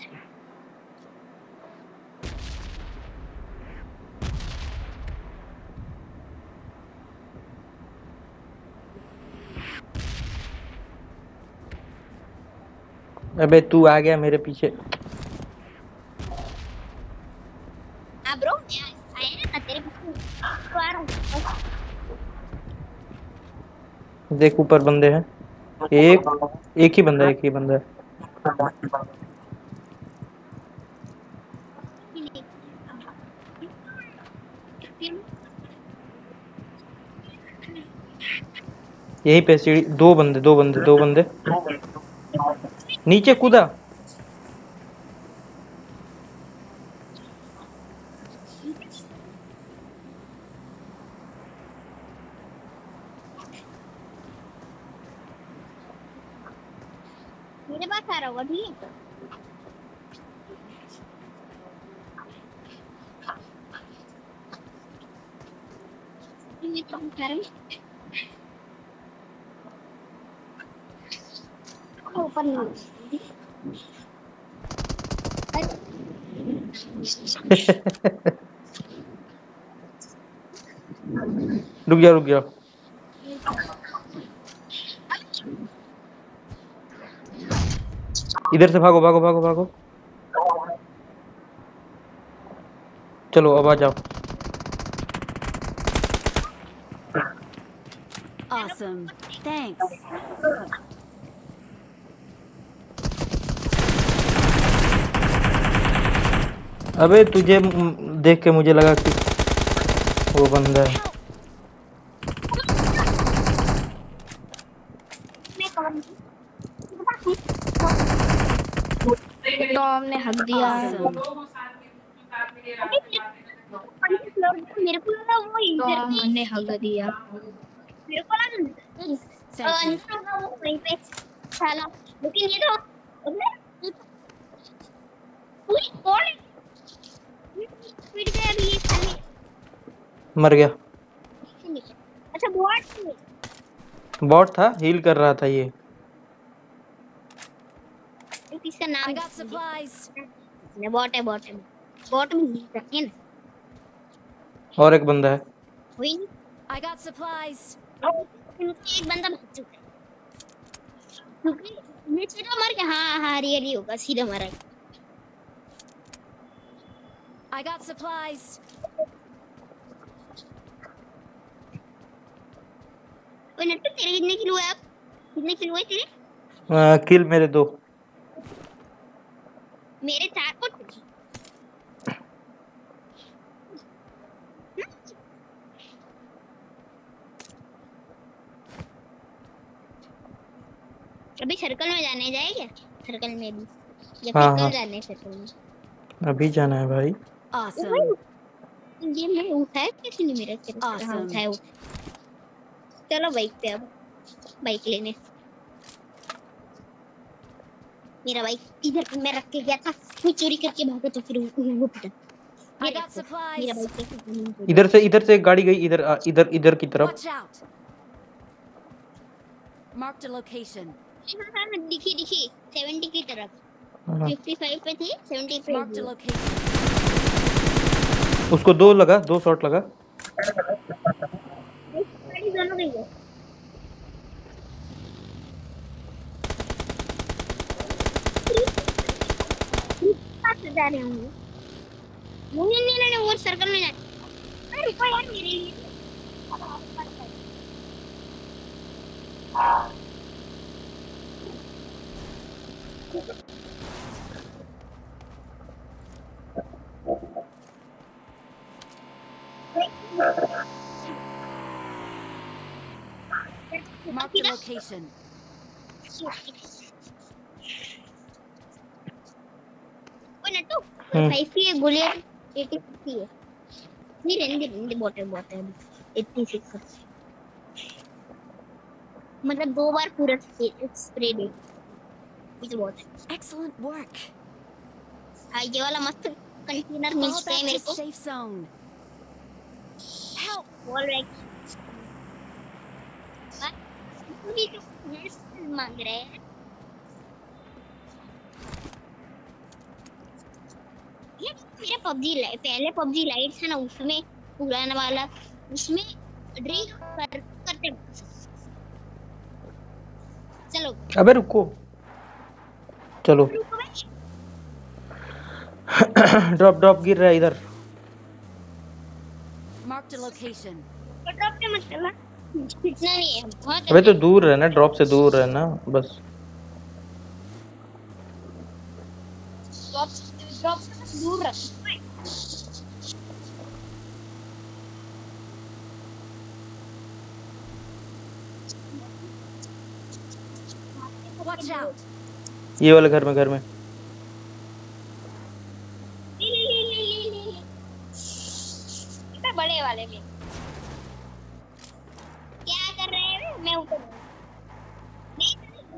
Speaker 3: अबे तू आ गया मेरे पीछे।
Speaker 2: हाँ ब्रो मैं आया ना तेरे पीछे तो आ रहा हूँ।
Speaker 3: देख ऊपर बंदे हैं। एक एक ही बंदा है, एक ही बंदा है। यहीं पे सीढ़ी। दो बंदे दो बंदे दो बंदे नीचे कूदा।
Speaker 2: मेरे पास आ रहा होगा ठीक है। ये तो हम कर रहे हैं। ऊपर नहीं
Speaker 3: रुक जा रुक जा। इधर से भागो भागो भागो भागो। चलो अब आ जाओ।
Speaker 1: Awesome. Thanks.
Speaker 3: अबे तुझे म- देख के मुझे लगा कि वो बंदा है।
Speaker 8: तो हमने हक दिया।
Speaker 1: Awesome.
Speaker 2: मेरे को लगा वो
Speaker 8: तो
Speaker 2: इधर
Speaker 8: हमने हक दिया।
Speaker 2: मेरे को लगा
Speaker 1: Thank you.
Speaker 2: अ, वो वहीं पे साला लेकिन ये तो अबे पूरी कौन स्पीड पे अभी ये खाली
Speaker 3: मर गया।
Speaker 2: अच्छा बॉट
Speaker 3: बॉट था, हील कर रहा था ये।
Speaker 2: इसका
Speaker 1: I
Speaker 2: नाम
Speaker 1: got supplies.
Speaker 2: है बॉट है बॉट है बॉट में हील करते हैं ना
Speaker 3: और एक बंदा है।
Speaker 2: वही नहीं
Speaker 1: I got supplies.
Speaker 2: क्योंकि एक बंदा भाग चुका है क्योंकि ये सीधा मर गया। हाँ हाँ रियली होगा सीधा मरा है।
Speaker 1: I got supplies.
Speaker 2: ओए नट्टू तेरे कितने किलो है अब कितने किलो है तेरे?
Speaker 3: आ, किल मेरे दो।
Speaker 2: मेरे चार को अभी सर्कल में जाने जाए क्या? सर्कल में भी या फिर
Speaker 3: हाँ
Speaker 2: कल
Speaker 3: हाँ
Speaker 2: जाने सर्कल में?
Speaker 3: अभी जाना है भाई।
Speaker 1: Awesome.
Speaker 2: ये मैं उठाया कैसे नहीं मेरा तेरे हाँ
Speaker 1: Awesome.
Speaker 2: उठाया उठाया। चलो बाइक पे अब बाइक लेने मेरा बाइक इधर मैं रख के गया था मैं चोरी करके भागा तो फिर वो वो पिटा।
Speaker 1: I
Speaker 2: ये
Speaker 1: got
Speaker 2: देखो,
Speaker 1: supplies.
Speaker 2: मेरा बाइक कैसे जमीन पे
Speaker 3: इधर से इधर से एक गाड़ी गई। इधर आ, इधर इधर की तरफ।
Speaker 1: Watch out. Marked a location.
Speaker 2: हाँ हाँ मैं दिखी दिखी सेवेंटी की तरफ
Speaker 3: हाँ,
Speaker 2: फिफ्टी फाइव पे थी सेवेंटी पे
Speaker 1: Marked a
Speaker 2: थी।
Speaker 1: location.
Speaker 3: उसको दो लगा, दो शॉट लगा।
Speaker 2: गाड़ी दोनों गई है। पास से जा रहे होंगे नहीं नहीं नहीं वो सर्कल में जाए। अरे रुको यार मेरे लिए
Speaker 1: Marked a location.
Speaker 2: ओए नट्टू
Speaker 3: हम्म।
Speaker 2: फाइव की है गोली एटी सिक्स है नहीं रहने दे रहने दे बॉटल बॉटल एटी सिक्स मतलब दो बार पूरा स्प्रे दे ये तो बहुत है।
Speaker 1: Excellent work.
Speaker 2: हाँ ये वाला मस्त कंटेनर मिल
Speaker 1: Fall
Speaker 2: चुका है
Speaker 1: back
Speaker 2: मेरे
Speaker 1: to
Speaker 2: को।
Speaker 1: safe zone. Help.
Speaker 2: Wall rack भी तो हेल्प मांग रहे हैं। ये मेरा पबजी पहले पबजी लाइट था ना, उसमें पुराना वाला, उसमें ड्रिंक कर, करते चलो।
Speaker 3: अबे रुको, चलो
Speaker 2: रुको भाई,
Speaker 3: ड्रॉप ड्रॉप गिर रहा है इधर।
Speaker 1: Marked a location.
Speaker 2: ड्रॉप पे मत चला, इतना नहीं है बहुत।
Speaker 3: अबे तो दूर रहना, ड्रॉप से दूर रहना बस।
Speaker 2: ड्रॉप ड्रॉप से दूर रख।
Speaker 1: Watch out.
Speaker 3: ये वाले घर में, घर में।
Speaker 2: ले ले ले ले ले ले इतना बड़े वाले में क्या कर रहे हैं? मैं ऊपर नहीं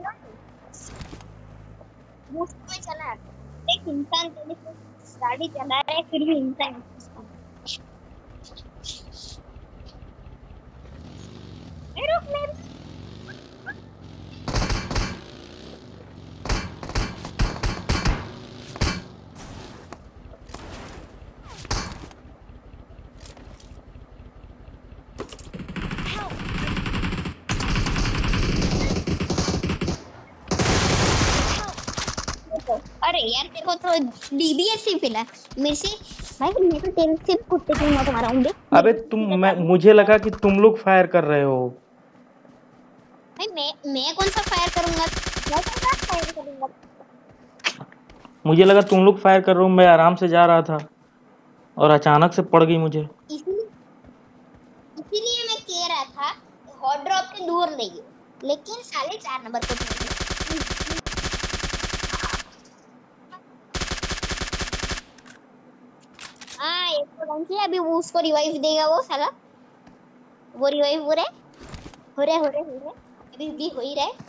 Speaker 2: मुफ्त में चला। एक इंसान गाड़ी चला रहा है फिर भी इंसान रुक मैं अरे यार तेरे को तो डीबीएस ही मिला मेरे से भाई। मैं तो तेरे से कुत्ते की मौत मारूंगी।
Speaker 3: अबे तुम, मैं मुझे लगा कि तुम लोग फायर कर रहे हो
Speaker 2: भाई। मैं मैं कौन सा फायर करूंगा? मैं कौन सा फायर करूंगा?
Speaker 3: मुझे लगा तुम लोग फायर कर रहे हो। मैं आराम से जा रहा था और अचानक से पड़ गई मुझे।
Speaker 2: इसीलिए इसीलिए मैं कह रहा था हॉट ड्रॉप के दूर नहीं, लेकिन साले चार नंबर को हाँ एक तो कौन सी अभी वो उसको रिवाइव देगा वो साला। वो रिवाइव हो रहा है, हो रहा है, हो रहा है, हो रहा है, अभी भी हो ही रहा है।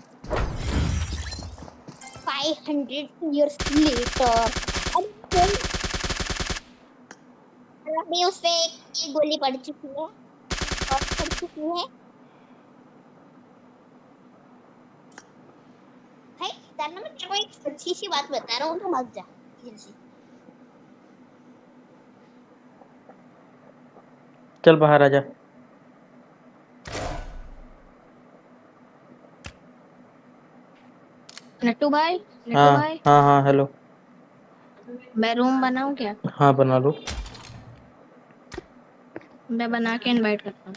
Speaker 2: five hundred years later अभी उस पे एक, एक गोली पड़ चुकी है और पड़ चुकी है भाई। करना मैं तेरे को एक अच्छी सी बात बता रहा हूँ तो मत जा इधर से।
Speaker 3: चल बाहर आजा।
Speaker 8: नट्टू भाई, नट्टू
Speaker 3: हाँ
Speaker 8: भाई,
Speaker 3: हाँ हाँ हेलो।
Speaker 8: मैं रूम बनाऊं क्या?
Speaker 3: हाँ बना लो।
Speaker 8: मैं बना के इनवाइट करता हूँ।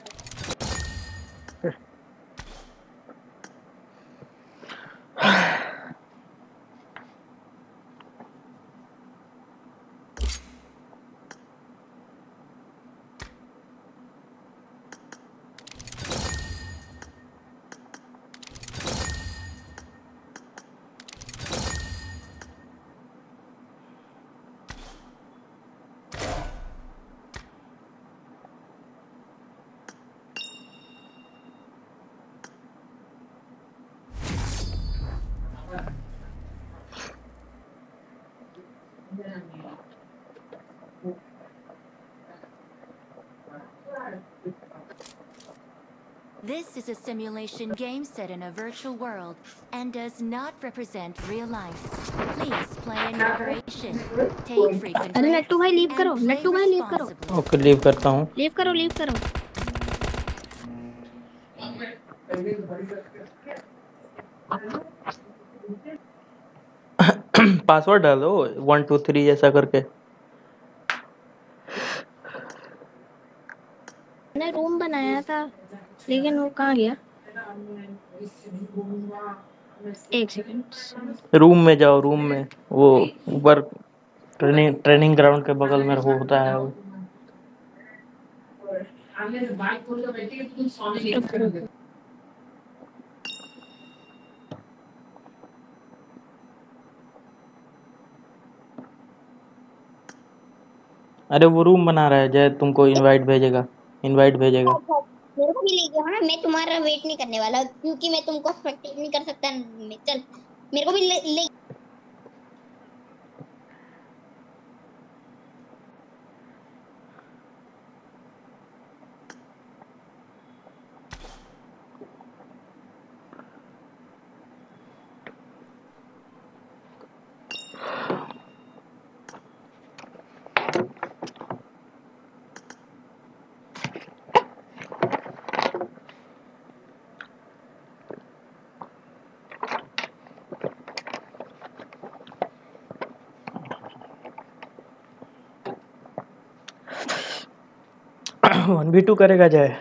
Speaker 1: This is a simulation game set in a virtual world and does not represent real life. Please play in moderation. Take frequent
Speaker 8: अरे
Speaker 1: breaks
Speaker 8: नट्टू भाई लीव करो,
Speaker 1: and play
Speaker 8: नट्टू भाई लीव करो,
Speaker 1: responsibly.
Speaker 3: ओके लीव करता हूँ।
Speaker 8: Leave करो, leave करो।
Speaker 3: Password डालो वन टू थ्री ऐसा करके।
Speaker 8: मैंने रूम बनाया था लेकिन वो कहाँ गया? एक सेकंड।
Speaker 3: रूम में जाओ, रूम में वो ऊपर ट्रेनिंग ट्रेनिंग ग्राउंड के बगल में वो होता है वो। अरे वो रूम बना रहा है जय, तुमको इनवाइट भेजेगा, इनवाइट भेजेगा।
Speaker 2: मेरे को भी ले गया ना, मैं तुम्हारा वेट नहीं करने वाला क्योंकि मैं तुमको स्पेक्टेट नहीं कर सकता। मैं चल मेरे को भी ले, ले
Speaker 3: वन बी टू करेगा जय।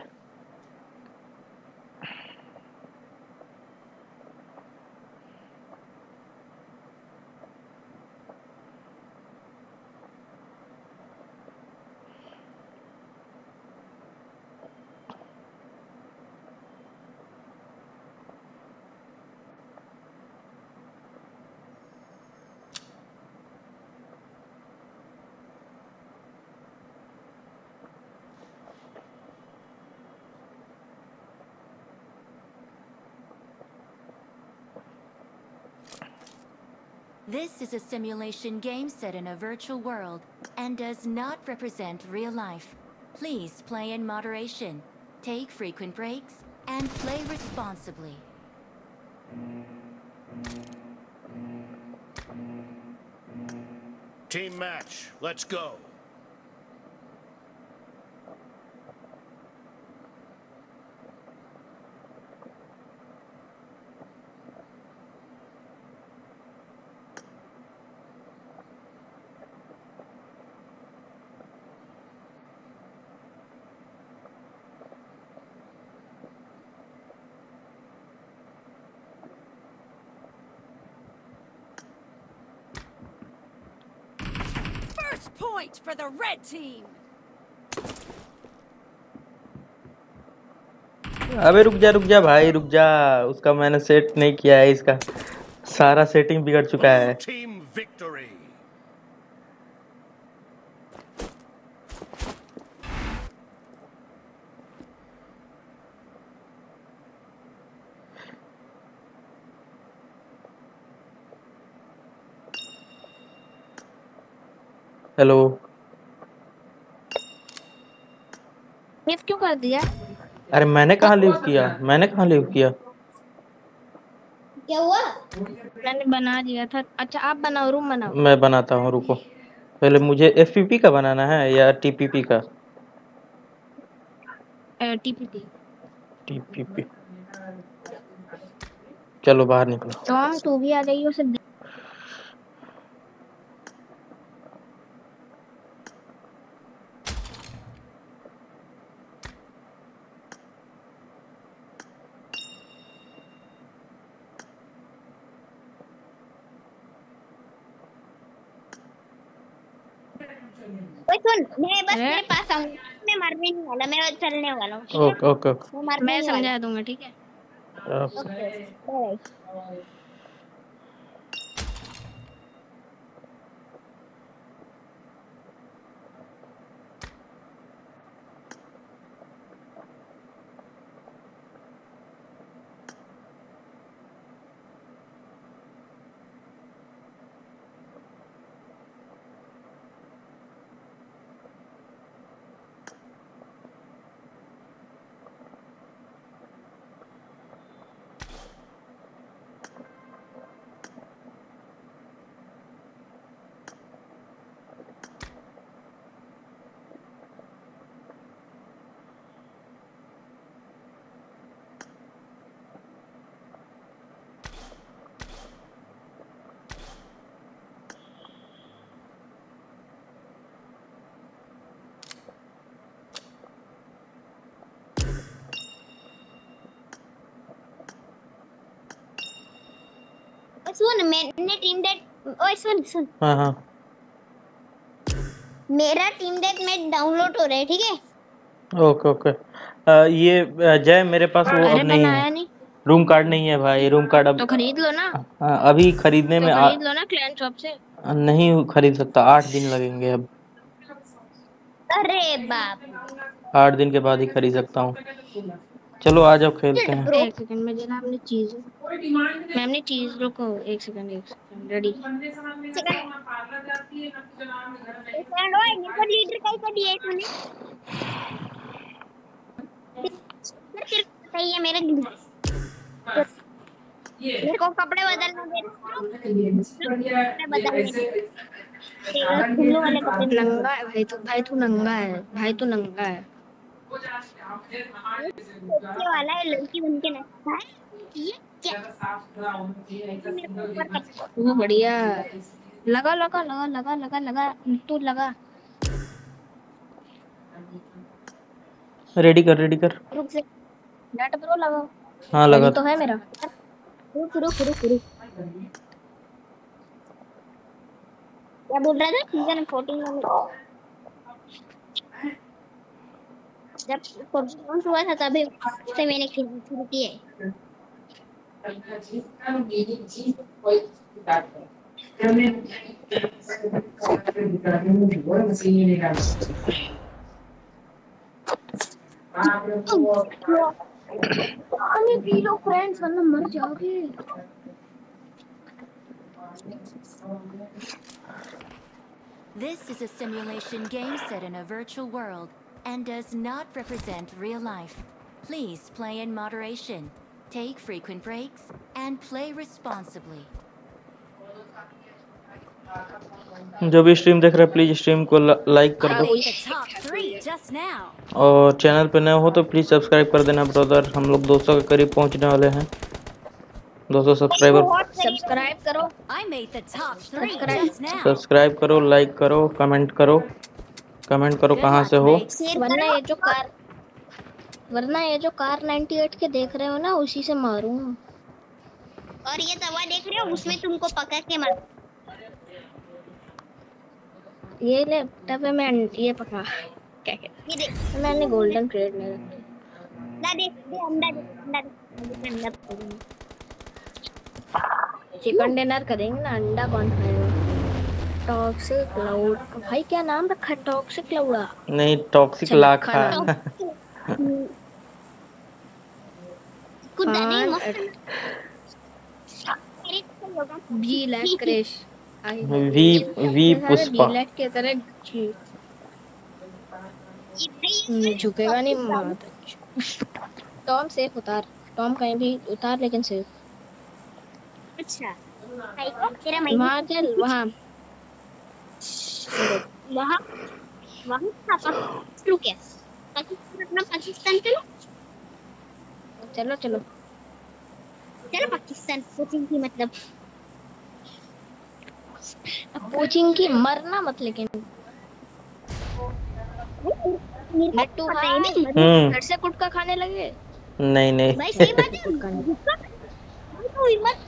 Speaker 1: This is a simulation game set in a virtual world and does not represent real life. Please play in moderation, take frequent breaks, and play responsibly.
Speaker 9: Team match, let's go.
Speaker 10: First point for the red team.
Speaker 3: अबे रुक जा रुक जा भाई रुक जा, उसका मैंने सेट नहीं किया है, इसका सारा सेटिंग बिगड़ चुका है।
Speaker 9: Team victory.
Speaker 3: हेलो,
Speaker 8: लीव क्यों कर दिया?
Speaker 3: अरे मैंने कहाँ लीव किया, मैंने कहाँ लीव किया?
Speaker 2: क्या हुआ?
Speaker 8: मैंने बना दिया था। अच्छा आप बनाओ, रूम बनाओ।
Speaker 3: मैं बनाता हूँ, रुको। पहले मुझे एफ पी पी का बनाना है या टी पी पी का?
Speaker 8: टीपीपी।
Speaker 3: T P P. चलो बाहर निकलो।
Speaker 8: तो हम तू भी आ जाइए उसे।
Speaker 2: ओए सुन, मैं बस मेरे पास आऊंगा, मैं मरने नहीं वाला, मैं चलने वाला हूँ, ठीक है?
Speaker 3: Okay okay okay.
Speaker 2: मैं मरने
Speaker 8: मैं
Speaker 2: नहीं वाला।
Speaker 8: समझा दूंगा, ठीक है?
Speaker 2: Okay, bye. सुन, मैंने टीम डेट, ओए सुन सुन,
Speaker 3: हाँ हाँ
Speaker 2: मेरा टीम डेट मैच डाउनलोड हो रहा है, ठीक है?
Speaker 3: Okay okay. आ, ये आ, जय मेरे पास वो
Speaker 8: अरे
Speaker 3: अब नहीं
Speaker 8: बनाया
Speaker 3: है,
Speaker 8: नहीं
Speaker 3: रूम कार्ड नहीं है भाई, रूम कार्ड अब
Speaker 8: तो खरीद लो ना।
Speaker 3: हाँ, अभी खरीदने
Speaker 8: तो
Speaker 3: में आ,
Speaker 8: खरीद लो ना क्लैन शॉप से।
Speaker 3: नहीं खरीद सकता, आठ दिन लगेंगे अब।
Speaker 2: अरे बाप,
Speaker 3: आठ दिन के बाद ही खरीद सकता हूँ। चलो आ जाओ खेलते हैं।
Speaker 8: एक सेकंड में देना अपनी चीज, मैं अपनी चीज, रुको एक सेकंड, एक सेकंड, रेडी।
Speaker 2: सेकंड ओए निको लीडर कहीं को दिया है तूने? फिर तेरे को पता ही है मेरे दिल, मेरे को कपड़े बदलना दे, कपड़े बदलने तेरा खुल्लू वाले कपड़े
Speaker 8: नंगा है भाई, तू भाई तू नंगा है भाई, तू नंगा है।
Speaker 2: ये वाला है, लड़की बन के नाचता है, ये क्या?
Speaker 8: वो बढ़िया, लगा लगा लगा लगा लगा लगा तू लगा।
Speaker 3: रेडी कर रेडी कर।
Speaker 2: रुक से
Speaker 8: नेट प्रो लगाओ।
Speaker 3: हाँ लगा
Speaker 8: तो है मेरा।
Speaker 2: रुक रुक रुक रुक क्या बोल रहा था? सीजन चौदह में जब लॉन्च हुआ था तभी से मैंने खेलना शुरू किया है।
Speaker 8: पानी पी लो फ्रेंड्स वरना मर जाओगे।
Speaker 1: This is a simulation game set in a virtual world and does not represent real life. Please play in moderation, take frequent breaks, and play responsibly.
Speaker 3: जो भी स्ट्रीम देख रहे हैं प्लीज स्ट्रीम को like कर दो
Speaker 10: The top three just now.
Speaker 3: और channel पे नए हो तो प्लीज सब्सक्राइब कर देना ब्रदर। हम लोग दो सौ के करीब पहुंचने वाले हैं। दो सौ सब्सक्राइबर।
Speaker 8: सब्सक्राइब करो।
Speaker 10: I made the top three just now.
Speaker 3: Subscribe करो, लाइक करो, कमेंट करो। कमेंट करो कहाँ से हो।
Speaker 8: वरना ये जो कार वरना ये जो कार अट्ठानवे के देख रहे हो ना उसी से मारूंगा।
Speaker 2: और ये तवा देख रहे हो उसमें तुमको पकड़ के मार।
Speaker 8: ये लैपटॉप में मैं ये पका क्या क्या
Speaker 2: ये देख
Speaker 8: मैंने गोल्डन क्रेड ले रखी।
Speaker 2: ना देख दे अंडा दे अंडा दे अंडा दे।
Speaker 8: चिकन डिनर करेंगे ना। अंडा कौन खाएगा? टॉक्सिक क्लाउड भाई क्या नाम रखा है? टॉक्सिक क्लाउडा
Speaker 3: नहीं टॉक्सिक लाखा।
Speaker 2: कुछ नहीं
Speaker 8: बी लैक क्रैश
Speaker 3: वी वी पुष्पा
Speaker 8: ब्लैक की तरह झुकेगा नहीं माता। टॉम सेफ उतार। टॉम कहीं भी उतार लेकिन सेफ।
Speaker 2: अच्छा तेरा
Speaker 8: वहाँ चल वहाँ
Speaker 2: वहाँ वहाँ पाकिस्तान क्या पाकिस्तान अपना पाकिस्तान चलो
Speaker 8: चलो चलो
Speaker 2: चलो पाकिस्तान कोचिंग की मतलब
Speaker 8: कोचिंग की मरना मत लेकिन नट्टू भाई घर से गुटखा खाने लगे।
Speaker 3: नहीं नहीं
Speaker 2: भाई सही बात है। तो हिम्मत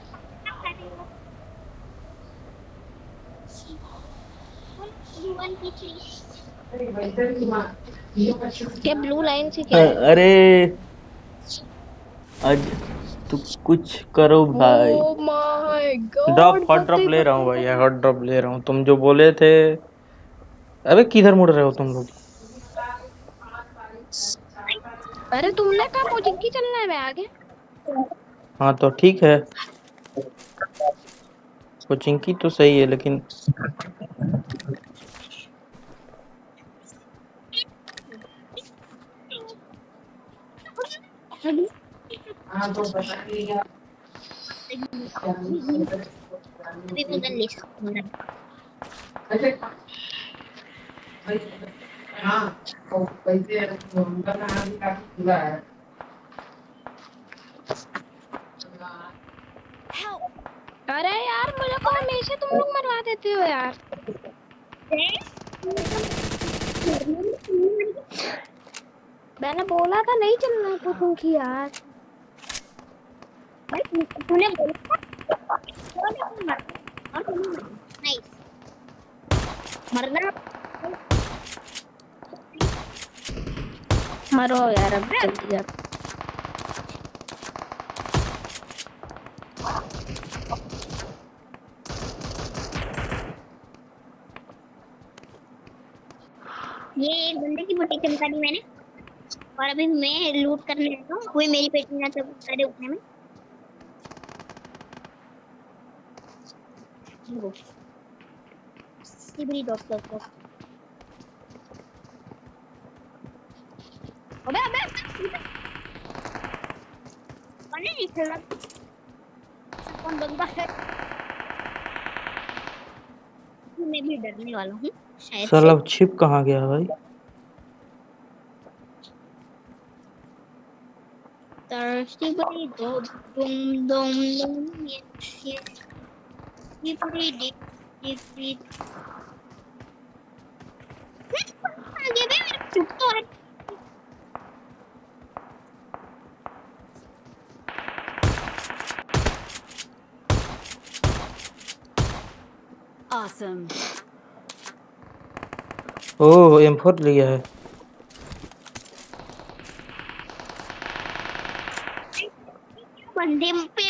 Speaker 8: क्या ब्लू लाइन से क्या?
Speaker 3: अरे आज तू कुछ करो भाई।
Speaker 8: Oh my god
Speaker 3: drop hot drop ले रहा हूँ भाई हॉट ड्रॉप ले रहा हूँ। तुम जो बोले थे अबे किधर मुड़ रहे हो तुम लोग?
Speaker 8: अरे तुमने कहा कोचिंग की चलना है मैं आगे।
Speaker 3: हाँ तो ठीक है कोचिंग की तो सही है लेकिन
Speaker 2: अभी बदल ले सकते हैं। हाँ पैसे
Speaker 8: अरे यार मुझे को हमेशा तुम लोग मरवा देते हो यार। मैंने बोला था नहीं चलना कोचिंग की यार।
Speaker 2: भाई तूने बोला नाइस मरना
Speaker 8: मरो यार अब जल्दी जा।
Speaker 2: ये एक बंदे की बोटी चमका दी मैंने और अभी मैं लूट करने लगा हूँ। कोई मेरी पेटी ना तो करे उठने में। सिबरी डॉक्टर को अबे अबे कौन है निकला? कौन बंदा है? मैं भी डरने वाला हूँ शायद।
Speaker 3: साला छिप कहाँ गया भाई?
Speaker 2: Thirsty body do dum dum dum yes yes. ये पूरी deep deep deep. आगे बे मेरा चुप तो है।
Speaker 10: Awesome.
Speaker 3: ओह एम फोर लिया है।
Speaker 2: बंदे पे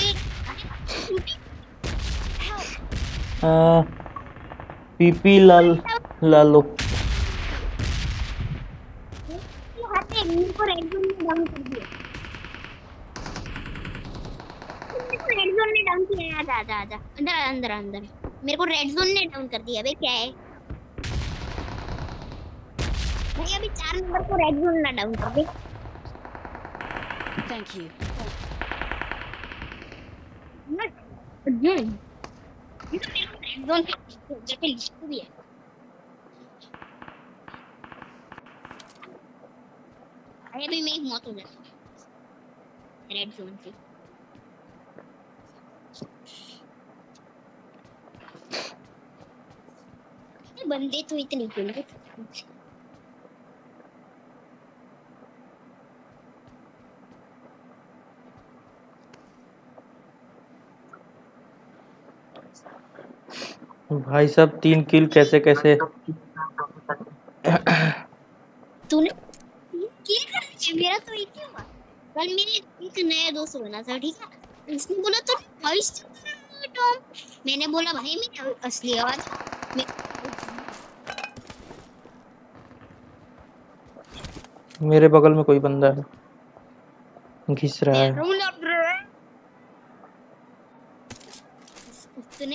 Speaker 3: आ, पीपी लाल लालो
Speaker 2: हाथ में मेरे को रेड जोन में डाउन कर दिया। मेरे को रेड जोन ने डाउन किया। आजा आजा आजा अंदर अंदर अंदर मेरे को रेड जोन ने डाउन कर दिया। बे क्या है भाई, अभी चार नंबर को रेड जोन ना डाउन कर दे।
Speaker 10: Thank you.
Speaker 2: हम्म ये तो मेरे को रेड जोन जैसे लिस्ट भी है। अरे अभी मैं एक मौत हो जाती रेड जोन से। ये बंदे तो इतने खेलते
Speaker 3: भाई साहब तीन किल कैसे कैसे
Speaker 2: तूने किल कर लिया। मेरा तो एक ही हुआ। कल मेरे एक नया दोस्त बना था, ठीक है, उसने बोला तो वॉइस टॉम। मैंने बोला भाई मेरी असली आवाज मैं...
Speaker 3: मेरे बगल में कोई बंदा है, घिस रहा है।
Speaker 2: उसने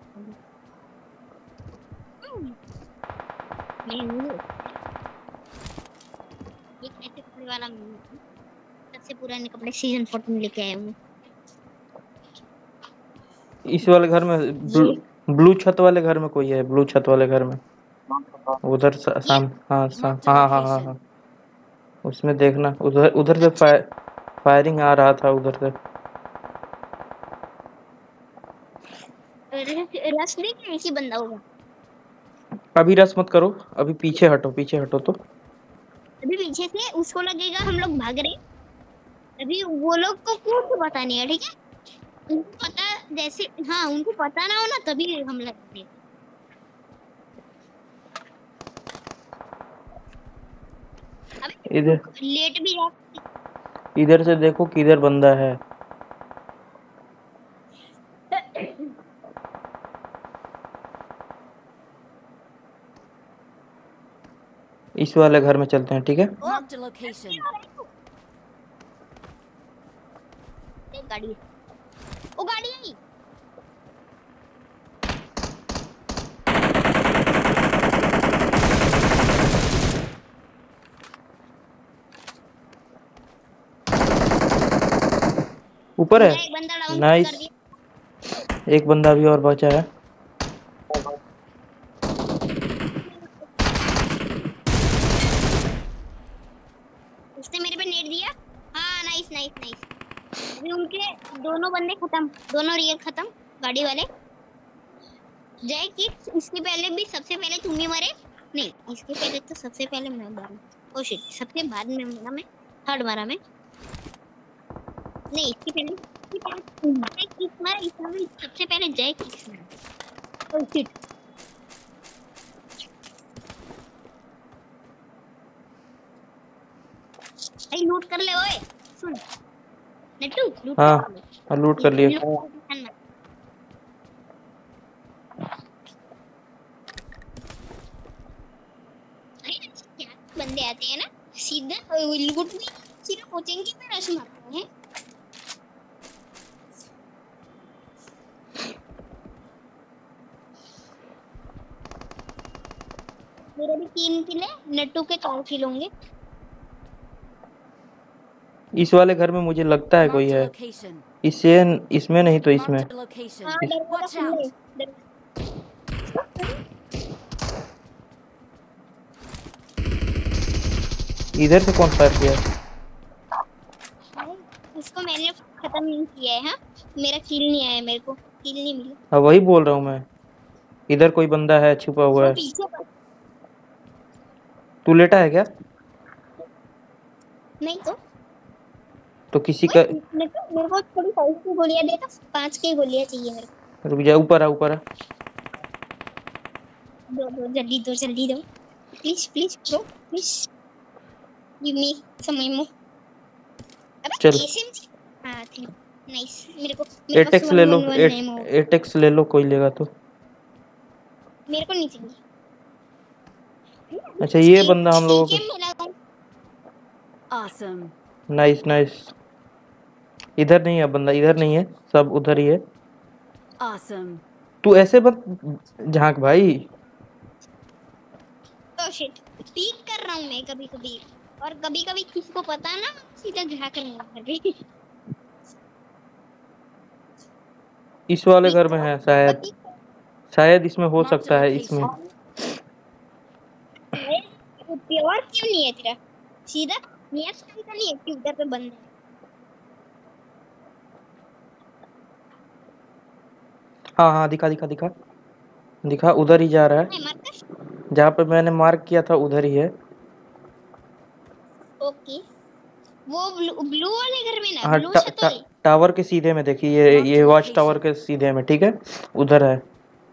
Speaker 2: मैं हूँ ये कैसे कपड़े वाला सबसे पुराने कपड़े सीजन फोर्टीन लेके आया हूँ।
Speaker 3: इस वाले घर में ब्लू, ब्लू छत वाले घर में कोई है। ब्लू छत वाले घर में उधर शाम हाँ शाम हाँ हाँ हाँ हाँ उसमें देखना। उधर उधर से फायर, फायरिंग आ रहा था उधर से।
Speaker 2: रस नहीं कि एक ही बंदा होगा।
Speaker 3: अभी रस मत करो, अभी पीछे हटो, पीछे हटो। तो
Speaker 2: अभी पीछे से उसको लगेगा हम लोग भाग रहे। अभी वो लोग को कुछ पता नहीं है, ठीक है, उनको पता जैसे हाँ उनको पता ना हो ना तभी हम लगते।
Speaker 3: इधर
Speaker 2: लेट भी जा।
Speaker 3: इधर से देखो किधर बंदा है। इस वाले घर में चलते हैं, ठीक है।
Speaker 10: Marked a location.
Speaker 2: एक गाड़ी है। ओ गाड़ी आई।
Speaker 3: ऊपर है।
Speaker 2: एक बंदा डाउन कर
Speaker 3: नाइस,
Speaker 2: दिया।
Speaker 3: एक बंदा भी और बचा है।
Speaker 2: उसने मेरे पे नेट दिया। हाँ नाइस नाइस नाइस। अभी उनके दोनों बंदे खत्म, दोनों रियल खत्म गाड़ी वाले। जय किड्स इसके पहले भी सबसे पहले तुम ही मरे। नहीं इसके पहले तो सबसे पहले मैं मरा। ओ शिट सबसे बाद में मरा मैं, थर्ड मरा मैं। नहीं इसके पहले जय किड्स मरा, इसमें सबसे पहले जय किड्स मरा। ओ शिट भाई लूट कर ले। ओए सुन नेटू लूट
Speaker 3: हाँ
Speaker 2: कर ले।
Speaker 3: हाँ लूट कर लिए।
Speaker 2: बंदे आते हैं ना सीधा लूट भी सीधा कोचिंग में रश मारते हैं। मेरे भी तीन किले, नेटू के चार किल होंगे।
Speaker 3: इस वाले घर में मुझे लगता है कोई है। इससे इसमें नहीं तो इसमें।
Speaker 2: हाँ
Speaker 10: Watch out.
Speaker 3: इधर से कौन फायर किया?
Speaker 2: उसको मैंने खत्म नहीं किया है। हाँ मेरा किल नहीं आया, मेरे को किल नहीं मिला।
Speaker 3: हाँ वही बोल रहा हूँ मैं। इधर कोई बंदा है छुपा हुआ है। तू लेटा है क्या?
Speaker 2: नहीं तो
Speaker 3: तो किसी का
Speaker 2: मेरे को थोड़ी फाइव की गोलियां दे। तो पांच की गोलियां चाहिए मेरे को।
Speaker 3: रुक जा, ऊपर है ऊपर है।
Speaker 2: दो दो जल्दी दो जल्दी दो please please bro please give me some ammo. अबे
Speaker 3: चल
Speaker 2: एसएमजी हां थैंक नाइस मेरे को मेरे पास
Speaker 3: एटेक्स ले लो,
Speaker 2: वन वन वन एमो
Speaker 3: एटेक्स ले लो, कोई लेगा तो।
Speaker 2: मेरे को नहीं चाहिए।
Speaker 3: अच्छा ये बंदा हम लोगों
Speaker 2: टीके
Speaker 3: को
Speaker 2: में लगाऊं
Speaker 10: Awesome.
Speaker 3: Nice nice. इधर नहीं है बंदा, इधर नहीं है, सब उधर ही है।
Speaker 10: Awesome.
Speaker 3: तू ऐसे मत झांक भाई।
Speaker 2: तो शिट पीक कर रहा हूं मैं कभी कभी और कभी कभी किसी को पता ना सीधा झांक रहा हूं।
Speaker 3: इस वाले घर में है शायद, शायद इसमें हो
Speaker 10: Marked a
Speaker 3: सकता है इसमें।
Speaker 10: location.
Speaker 2: प्योर क्यों नहीं है तेरा सीधा नियत से नहीं है कि उधर पे बंद है।
Speaker 3: हाँ हाँ दिखा दिखा दिखा दिखा, उधर ही जा रहा है,
Speaker 2: मैं मरकर
Speaker 3: जहाँ पे मैंने मार्क किया था उधर ही है।
Speaker 2: ओके वो ब्लू, ब्लू वाले घर में ना
Speaker 3: हाँ
Speaker 2: ब्लू
Speaker 3: टा,
Speaker 2: छत
Speaker 3: टा,
Speaker 2: वाले
Speaker 3: टावर के सीधे में देखिए, ये ये वॉच टावर के सीधे में, ठीक है उधर है।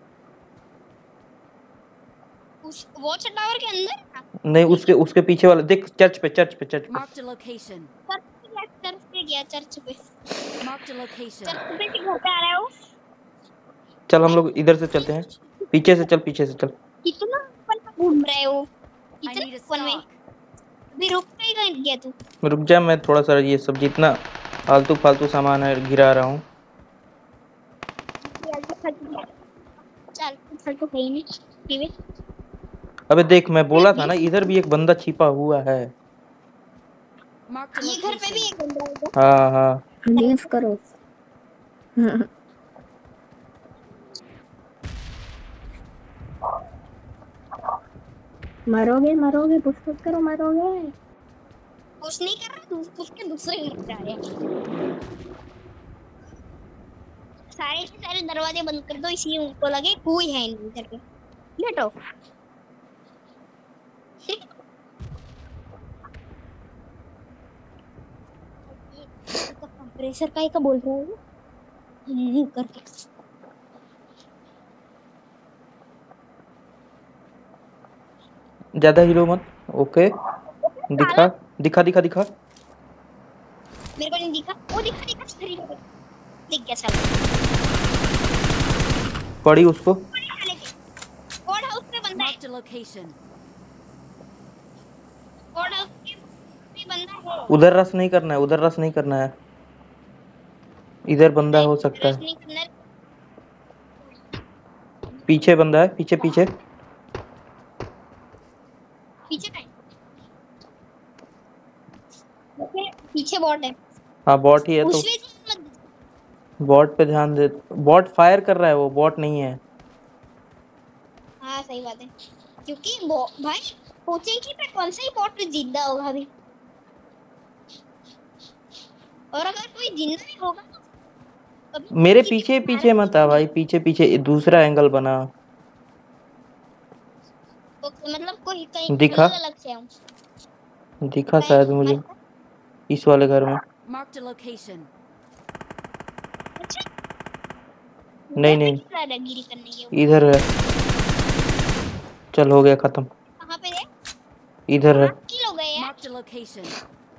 Speaker 2: उस वॉच टावर के अंदर ना
Speaker 3: नहीं उसके उसके पीछे वाला देख, चर्च पे चर्च पे चर्च पे।
Speaker 10: Marked a location.
Speaker 2: चर्च पे गया चर्च पे गया चर्च पे
Speaker 10: Marked a location.
Speaker 2: चर्च पे के घर पे आ रहा है वो।
Speaker 3: चल हम लोग इधर से चलते हैं, पीछे से चल, पीछे से चल।
Speaker 2: कितना ऊपर तक घूम रहा है वो
Speaker 10: I
Speaker 2: कितना
Speaker 10: need a
Speaker 2: ऊपर में
Speaker 10: stock.
Speaker 2: अभी रुक के कहीं गया तू।
Speaker 3: रुक जा, मैं थोड़ा सा ये सब जितना फालतू फालतू सामान है गिरा रहा हूँ।
Speaker 2: चल चल तो कहीं नहीं पीवे
Speaker 3: अबे देख मैं बोला था ना, इधर भी एक बंदा छिपा हुआ है।
Speaker 10: Marked a
Speaker 2: ये घर पे भी
Speaker 10: location.
Speaker 2: एक बंदा होगा।
Speaker 3: हाँ हाँ
Speaker 8: लीव करो। मरोगे मरोगे पुश पुश करो मरोगे।
Speaker 2: कुछ नहीं कर रहा तू उसके दूसरे घर पे आ रहा है। सारे के सारे दरवाजे बंद कर दो इसलिए उनको लगे कोई है नहीं इधर पे। लेटो तो कंप्रेसर का ही का बोल रहे हो हम्म करके
Speaker 3: ज्यादा हीरो मत। ओके दिखा दिखा दिखा दिखा
Speaker 2: मेरे को नहीं दिखा वो दिखा दिखा सही दिख गया साला
Speaker 3: पड़ी उसको।
Speaker 2: कोड हाउस पे बंदा है
Speaker 10: Marked a location.
Speaker 2: कोड हाउस पे बंदा है।
Speaker 3: उधर रस नहीं करना है, उधर रस नहीं करना है, इधर बंदा हो सकता है।
Speaker 2: रश नहीं करना है।
Speaker 3: पीछे बंदा है, पीछे पीछे
Speaker 2: पीछे का है पीछे पीछे बॉट है।
Speaker 3: हाँ बॉट ही है तो
Speaker 2: उसमें मत
Speaker 3: बॉट पे ध्यान दे। बॉट फायर कर रहा है, वो बॉट नहीं है।
Speaker 2: हाँ सही बात है क्योंकि वो भाई सोचेंगे पे कौन सा ही बॉट जिंदा होगा अभी और अगर कोई जिंदा भी होगा तो कभी
Speaker 3: मेरे पीछे पीछे मत आ भाई, पीछे पीछे दूसरा एंगल बना।
Speaker 2: तो मतलब कोई कहीं
Speaker 3: दिखा?
Speaker 2: अलग अलग से हूं
Speaker 3: दिखा शायद मुझे इस वाले घर में।
Speaker 10: Marked a location.
Speaker 2: अच्छा
Speaker 3: नहीं नहीं
Speaker 2: दादागिरी करने के
Speaker 3: इधर है। चल हो गया खत्म।
Speaker 2: कहां पे है
Speaker 3: इधर है।
Speaker 2: किल हो गए यार।
Speaker 10: Marked a location.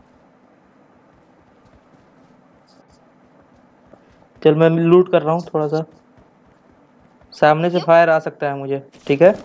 Speaker 3: चल मैं लूट कर रहा हूँ थोड़ा सा, सामने से फायर आ सकता है मुझे, ठीक है।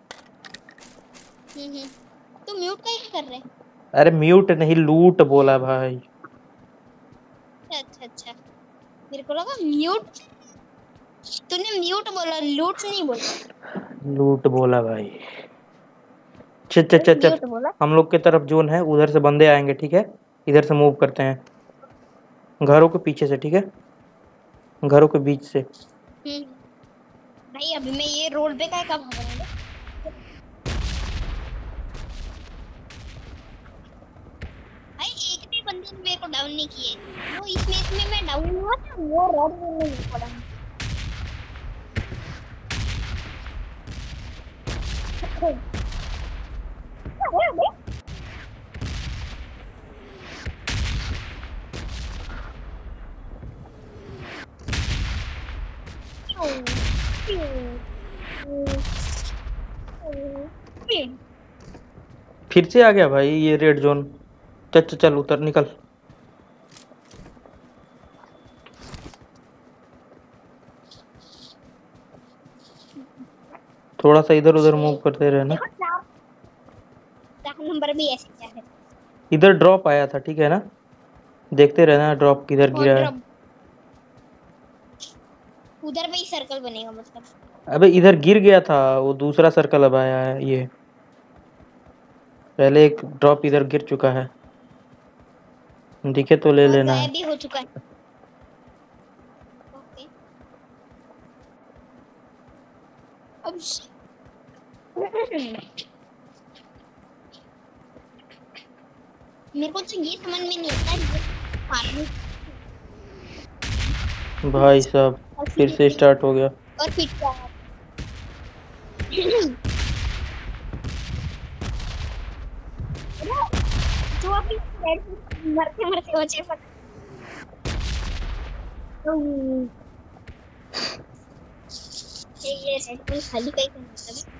Speaker 2: हम्म हम्म तो म्यूट काहे कर रहे?
Speaker 3: अरे म्यूट नहीं लूट बोला भाई।
Speaker 2: अच्छा अच्छा मेरे को लगा म्यूट तूने म्यूट बोला लूट नहीं बोला।
Speaker 3: लूट बोला भाई। चल चल चल चल
Speaker 2: म्यूट बोला
Speaker 3: हम लोग के तरफ जोन है, उधर से बंदे आएंगे, ठीक है। इधर से मूव करते हैं, घरों के पीछे से, ठीक है, घरों के बीच से।
Speaker 2: हम्म भाई अभी मैं ये रोड पे काहे का भाग रहा हूं? भाई एक भी बंदे ने मेरे को डाउन नहीं किए। वो इस मैच में मैं डाउन हुआ था वो रोड में नहीं पड़ा।
Speaker 3: फिर से आ गया भाई ये रेड जोन। चल चल चल उतर निकल। थोड़ा सा इधर उधर मूव करते रहना।
Speaker 2: देखो चार चार नंबर भी ऐसे क्या है।
Speaker 3: इधर ड्रॉप आया था ठीक है ना, देखते रहना ड्रॉप किधर
Speaker 2: और
Speaker 3: गिरा है।
Speaker 2: ड्रॉप उधर पे ही सर्कल बनेगा मतलब।
Speaker 3: अबे इधर गिर गया था वो, दूसरा सर्कल अब आया है ये। पहले एक ड्रॉप इधर गिर चुका है, दिखे तो ले
Speaker 2: और
Speaker 3: लेना
Speaker 2: गायब
Speaker 3: है।
Speaker 2: भी हो चुका है। ओके अब मेरे को तो ये समझ में नहीं आता ये मारने
Speaker 3: भाई साहब
Speaker 2: और
Speaker 3: फिर से स्टार्ट हो गया।
Speaker 2: और फिर क्या है? जो अभी मरते मरते बचे सक ये ये रेड बुल खाली कहीं का मतलब है।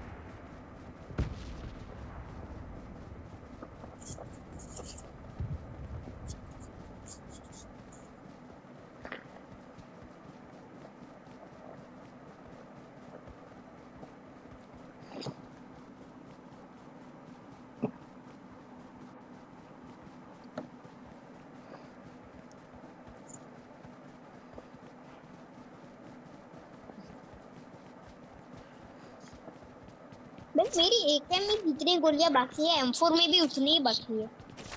Speaker 2: बस मेरी एक एम में जितनी गोलियां बाकी है एम फोर में भी उतनी ही बाकी है।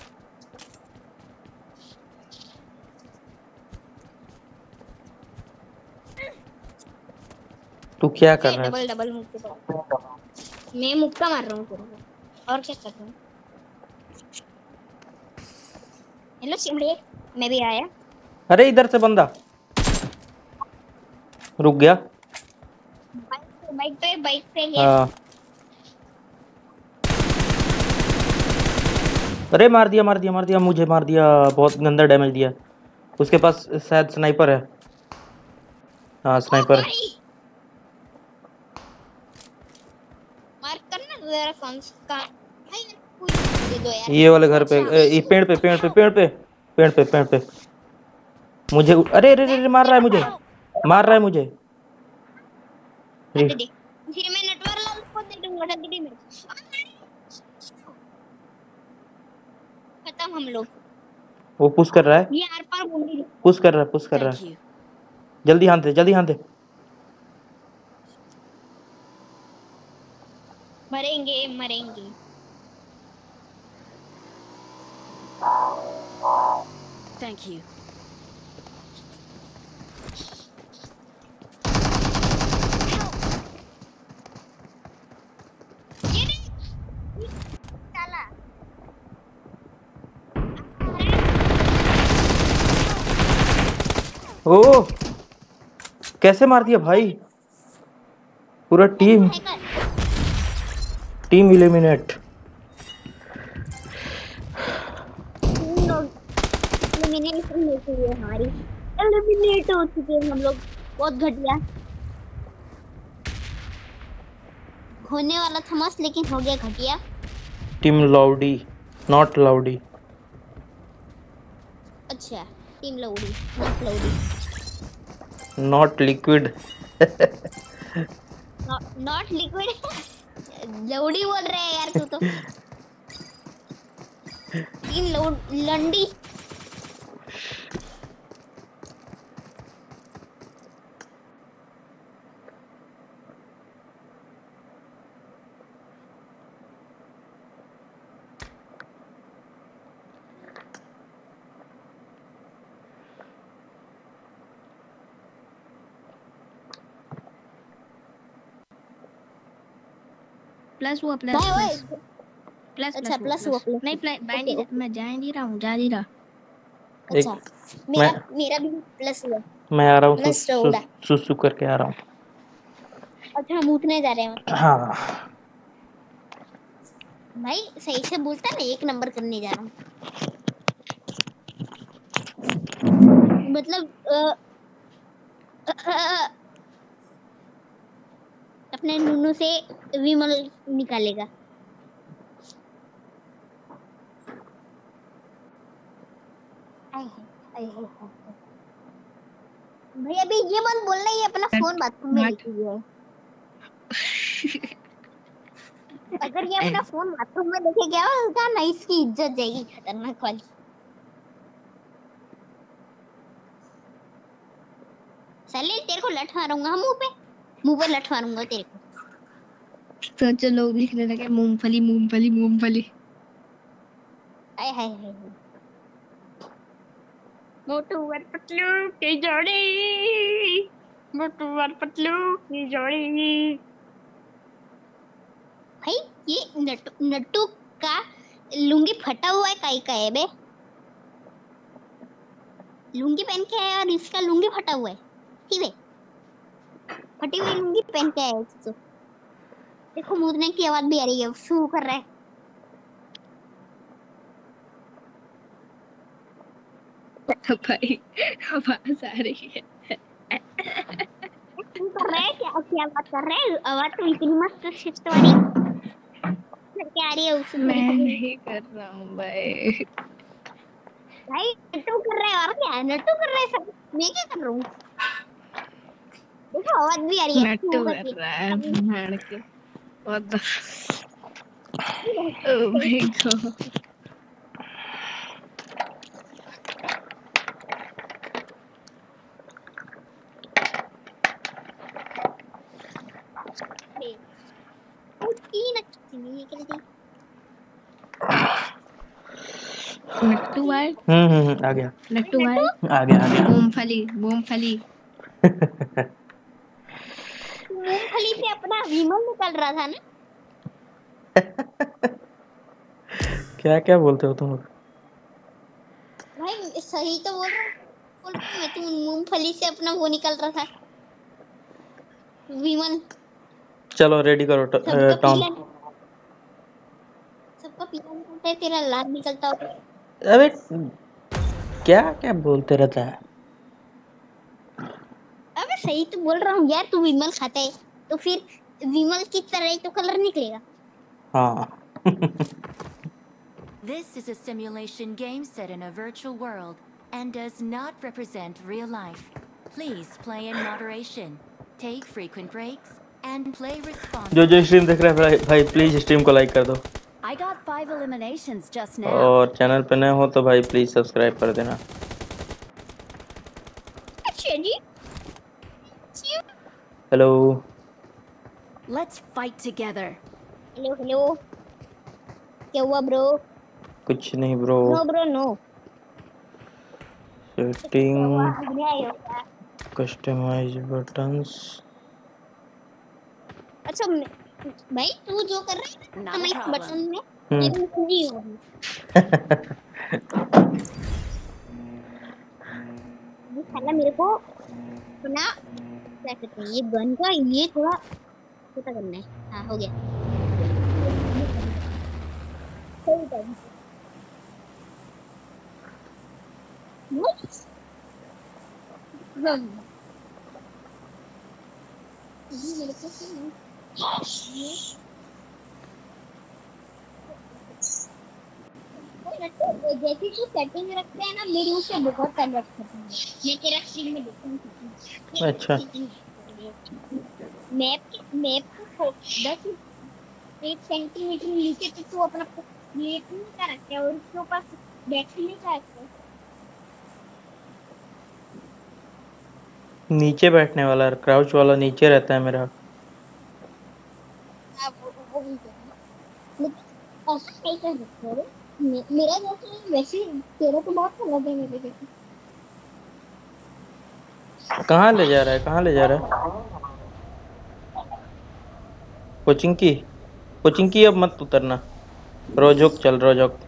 Speaker 3: तू क्या कर रहा है?
Speaker 2: डबल डबल मुक्का मैं मुक्का मार रहा हूँ तेरे को और क्या कर रहा हूँ। हेलो सिमड़े मैं भी आया।
Speaker 3: अरे इधर से बंदा रुक गया।
Speaker 2: बाइक पे बाइक पे है।
Speaker 3: हाँ अरे मार दिया मार दिया मार दिया मुझे मार दिया, बहुत गंदा डैमेज दिया। उसके पास शायद स्नाइपर है। हाँ स्नाइपर है।
Speaker 2: मार करना जरा कौन सा भाई कोई दे दो यार।
Speaker 3: ये वाले घर पे ए, ये पेड़ पे पेड़ पे पेड़ पे पेड़ पे पेड़ पे मुझे अरे अरे अरे मार रहा है मुझे मार रहा है मुझे।
Speaker 2: दे दे फिर मैं नटवर लाल को दे दूंगा दे दे मेरे खत्म हम लोग।
Speaker 3: वो पुश कर रहा है
Speaker 2: ये आर पार गोली
Speaker 3: पुश कर रहा है पुश कर रहा है। जल्दी हाथ दे जल्दी हाथ दे।
Speaker 2: मरेंगे मरेंगे।
Speaker 10: Thank you.
Speaker 3: ओ कैसे मार दिया भाई, पूरा टीम टीम इलिमिनेट।
Speaker 2: हमारी एलिमिनेट हो चुके हैं हम लोग। बहुत घटिया होने वाला था मस्त लेकिन हो गया घटिया।
Speaker 3: टीम लाउडी नॉट लाउडी।
Speaker 2: अच्छा टीम लाउडी नॉट लाउडी
Speaker 3: नॉट लिक्विड
Speaker 2: नॉट लिक्विड लाउडी बोल रहे हैं यार तू तो। टीम लाउड लंडी।
Speaker 8: प्लस हुआ प्लस प्लस प्लस अच्छा प्लस हुआ प्लस नहीं प्लस बाय नहीं मैं जा नहीं रहा हूँ जा नहीं रहा।
Speaker 2: अच्छा मेरा मेरा भी प्लस हुआ।
Speaker 3: मैं आ रहा हूँ सुसु करके आ रहा हूँ।
Speaker 2: अच्छा हम उठने जा रहे हैं।
Speaker 3: हाँ
Speaker 2: भाई सही से बोलता ना एक नंबर करने जा रहा हूँ मतलब अपने नूनू से विमल निकालेगा। भाई अभी ये मत बोलना ये अपना फोन बाथरूम में लेके गया है। अगर ये अपना फोन बाथरूम में लेके गया होगा ना इसकी इज्जत जाएगी खतरनाक वाली। साले तेरे को लठ मारूंगा मुंह पे, मुंह पे लठ मारूंगा तेरे को।
Speaker 8: सोचो लोग लिखने लगे मूंगफली मूंगफली मूंगफली।
Speaker 2: आय हाय हाय मोटू और पतलू की जोड़ी, मोटू और पतलू की जोड़ी। भाई ये नट्टू नट्टू का लुंगी फटा हुआ है काई का है बे? लुंगी पहन के है और इसका लुंगी फटा हुआ है। ठीक है फटी हुई लुंगी पहन के है इसको। देखो मुदने की आवाज भी आ रही है, शू कर रहा है।
Speaker 8: भाई आवाज आ रही है।
Speaker 2: शू कर रहा है क्या? क्या बात कर रहा है? आवाज तो इतनी मस्त शिफ्ट वाली क्या आ रही है उसमें?
Speaker 8: मैं नहीं कर रहा हूँ भाई।
Speaker 2: भाई नट्टू कर रहा है और क्या? नट्टू कर रहा है सब, मैं क्या कर रहा हूँ? देखो आवाज भी आ रही है।
Speaker 8: नट्टू कर रहा है भाड़ के। What the? Oh my god. Nattu आए?
Speaker 3: हम्म हम्म आ गया
Speaker 8: नट्टू आए?
Speaker 3: आ गया आ गया।
Speaker 8: मूंगफली मूंगफली।
Speaker 2: मूंगफली से अपना विमल निकल रहा था ना?
Speaker 3: क्या क्या बोलते हो तुम लोग?
Speaker 2: भाई सही तो बोल रहा हूँ, बोल रहा हूँ मैं। तुम मूंगफली से अपना वो निकल रहा था विमल।
Speaker 3: चलो रेडी करो टाउन।
Speaker 2: सबका पीला निकलता है, तेरा लाल निकलता होगा।
Speaker 3: अबे क्या क्या बोलते रहता है?
Speaker 2: अबे सही तो बोल रहा हूँ यार। तू विमल खाता है तो फिर विमल की तरह ही तो कलर निकलेगा।
Speaker 3: हाँ।
Speaker 1: This is a simulation game set in a virtual world and does not represent real life. Please play in moderation, take frequent breaks, and play responsibly.
Speaker 3: जो जो स्ट्रीम देख रहा है भाई, भाई प्लीज स्ट्रीम को लाइक कर दो।
Speaker 10: I got five eliminations just now.
Speaker 3: और चैनल पे नए हो तो भाई प्लीज सब्सक्राइब कर देना।
Speaker 2: अच्छा जी।
Speaker 3: Hello.
Speaker 10: Let's fight together.
Speaker 2: Hello hello. क्या हुआ ब्रो?
Speaker 3: कुछ नहीं bro.
Speaker 2: No bro no.
Speaker 3: Setting, customise buttons. अच्छा
Speaker 2: भाई तू जो कर रहा है ना कस्टमाइज बटन में
Speaker 3: हम्म
Speaker 2: मेरी पूरी होगी। ये साला मेरे को अपना क्या कहते हैं ये गन का ये थोड़ा छोटा करना है। हाँ हो गया। सही टाइम गन ये मेरे को जैसी जो सेटिंग रखते हैं ना मेरी उससे बहुत कन्वर्ट करते हैं। ये तेरा स्क्रीन में देखूं।
Speaker 3: अच्छा
Speaker 2: मैप मैप को दस एक सेंटीमीटर नीचे तो तू अपना लेटने का रखता है और उसके ऊपर बैठने का रखता है।
Speaker 3: नीचे बैठने वाला क्राउच वाला नीचे रहता है मेरा।
Speaker 2: हाँ वो वो भी लेकिन ऐसा नहीं कर सकते रे। मे, मेरा जैसे वैसे तेरा तो बहुत अलग है मेरे जैसे।
Speaker 3: कहाँ ले जा रहा है कहाँ ले जा रहा है? कोचिंग की कोचिंग की अब मत उतरना। रोजोक चल रोजोक।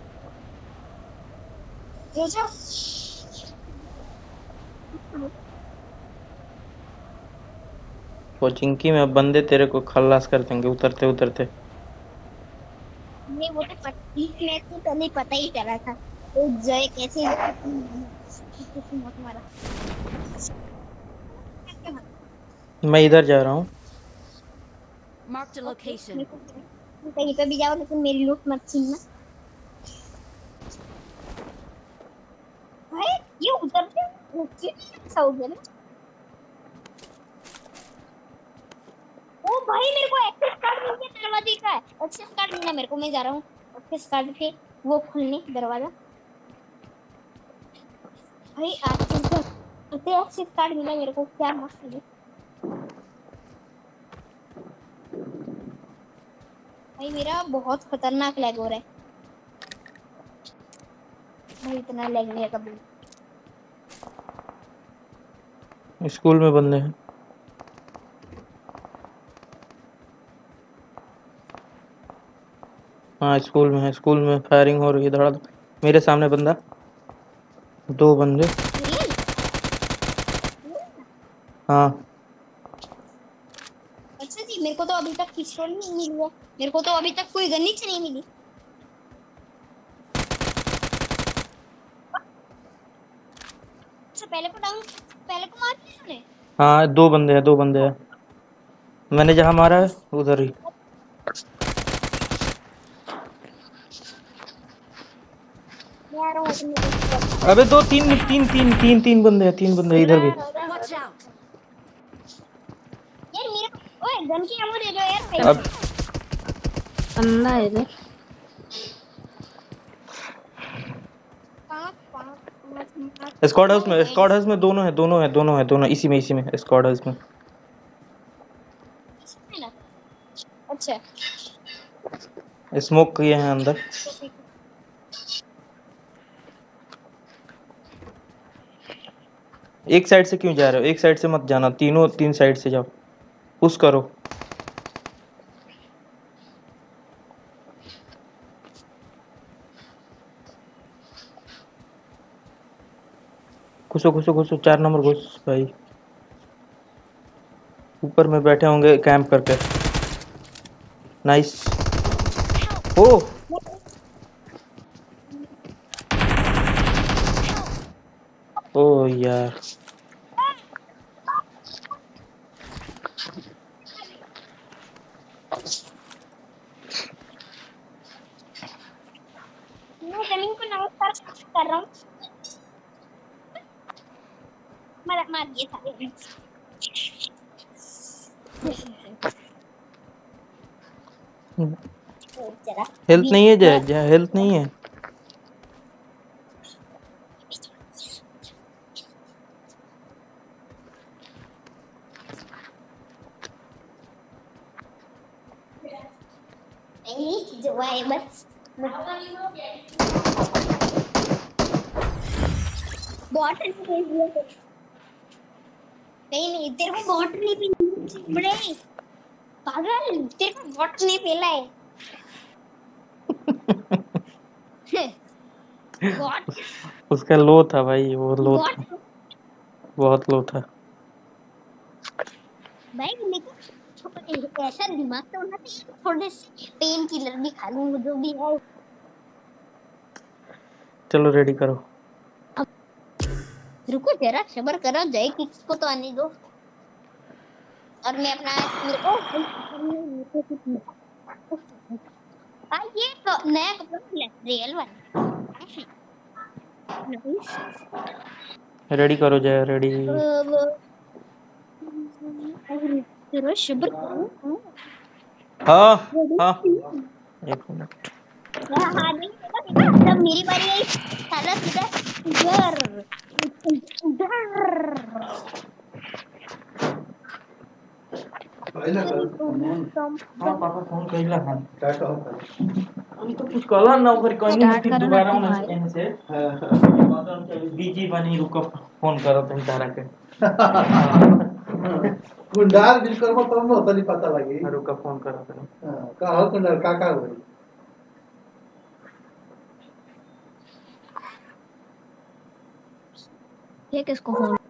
Speaker 3: कोचिंग की में बंदे तेरे को खल्लास कर देंगे उतरते उतरते।
Speaker 2: नहीं वो तो पच्चीस मैच से पहले पता ही चला था। तो जय कैसे मौत मारा।
Speaker 3: मैं इधर जा रहा हूँ।
Speaker 10: Marked a location.
Speaker 2: कहीं पे भी जाओ लेकिन मेरी लूट मत छीनना। भाई ये उधर से नीचे ऐसा हो गया ना। ओ भाई मेरे को एक्सेस कार्ड मिल गया दरवाजे का। एक्सेस कार्ड मिला मेरे को, मैं जा रहा हूँ एक्सेस कार्ड पे वो खोलने दरवाजा। भाई आज तो एक्सेस कार्ड मिला मेरे को, क्या मस्त है। भाई मेरा बहुत खतरनाक लैग हो रहा है भाई, इतना लैग नहीं है कभी।
Speaker 3: स्कूल में बंदे हैं। हाँ स्कूल में है, स्कूल में फायरिंग हो रही है धड़ा। मेरे सामने बंदा, दो बंदे। हाँ
Speaker 2: अच्छा जी, मेरे को तो अभी तक पिस्टल नहीं मिली है, मेरे को तो अभी तक कोई गन ही नहीं मिली। अच्छा पहले को डाउन, पहले को मार दिया तूने?
Speaker 3: हाँ दो बंदे हैं, दो बंदे हैं। मैंने जहाँ मारा है उधर ही। अबे दो तीन तीन तीन तीन तीन बंदे हैं, तीन बंदे इधर भी।
Speaker 10: Watch out.
Speaker 2: यार मेरे को ओए गन की एमो दे दो यार भाई।
Speaker 3: अब
Speaker 8: अन्ना है इधर।
Speaker 3: स्क्वाड हाउस में, स्क्वाड हाउस में दोनों है, दोनों है, दोनों है, दोनों इसी में, इसी में स्क्वाड हाउस में।
Speaker 2: अच्छा
Speaker 3: स्मोक किए हैं अंदर। एक साइड से क्यों जा रहे हो? एक साइड से मत जाना, तीनों तीन साइड से जाओ, पुश करो। घुसो घुसो घुसो, चार नंबर घुस भाई। ऊपर में बैठे होंगे कैंप करके। नाइस। ओ ओ यार
Speaker 2: मैं जमीन को नमस्कार कर रहा हूँ। मार मार दिए सारे।
Speaker 3: हेल्थ नहीं है जय, जय हेल्थ नहीं है।
Speaker 2: नहीं जो है बस बॉट ने भेज दिया। नहीं नहीं तेरे को बॉट ने भेजा बड़े पागल, तेरे को बॉट ने पेला है। बॉट
Speaker 3: उसका लो था भाई, वो लो था, बहुत लो था
Speaker 2: भाई। लेकिन ऐसा दिमाग तो होना चाहिए, थोड़े से पेन किलर भी खा लूं जो भी है।
Speaker 3: चलो रेडी करो।
Speaker 2: रुको जरा सब्र करो, जय किसको तो आने दो और मैं अपना आ ये तो नया कपड़ा मिला रियल वाला।
Speaker 3: रेडी करो जय, रेडी।
Speaker 2: जरा सब्र करो।
Speaker 3: हाँ हाँ एक मिनट।
Speaker 2: हाँ नहीं जब मेरी बारी आई साला सीधा इधर उधर।
Speaker 3: हाँ पापा फोन कइला हां का कहता हम तो कुछ कहला ना, ओकर कहीं नहीं, फिर दोबारा उन्हें से हां बिजी बनी, रुको फोन करत हम तारा के।
Speaker 4: कुंडार बिल करबो तब न तनी पता लगी।
Speaker 3: रुको फोन करत है।
Speaker 4: हां का हो कुंडार का का होई?
Speaker 8: ये किसको फोन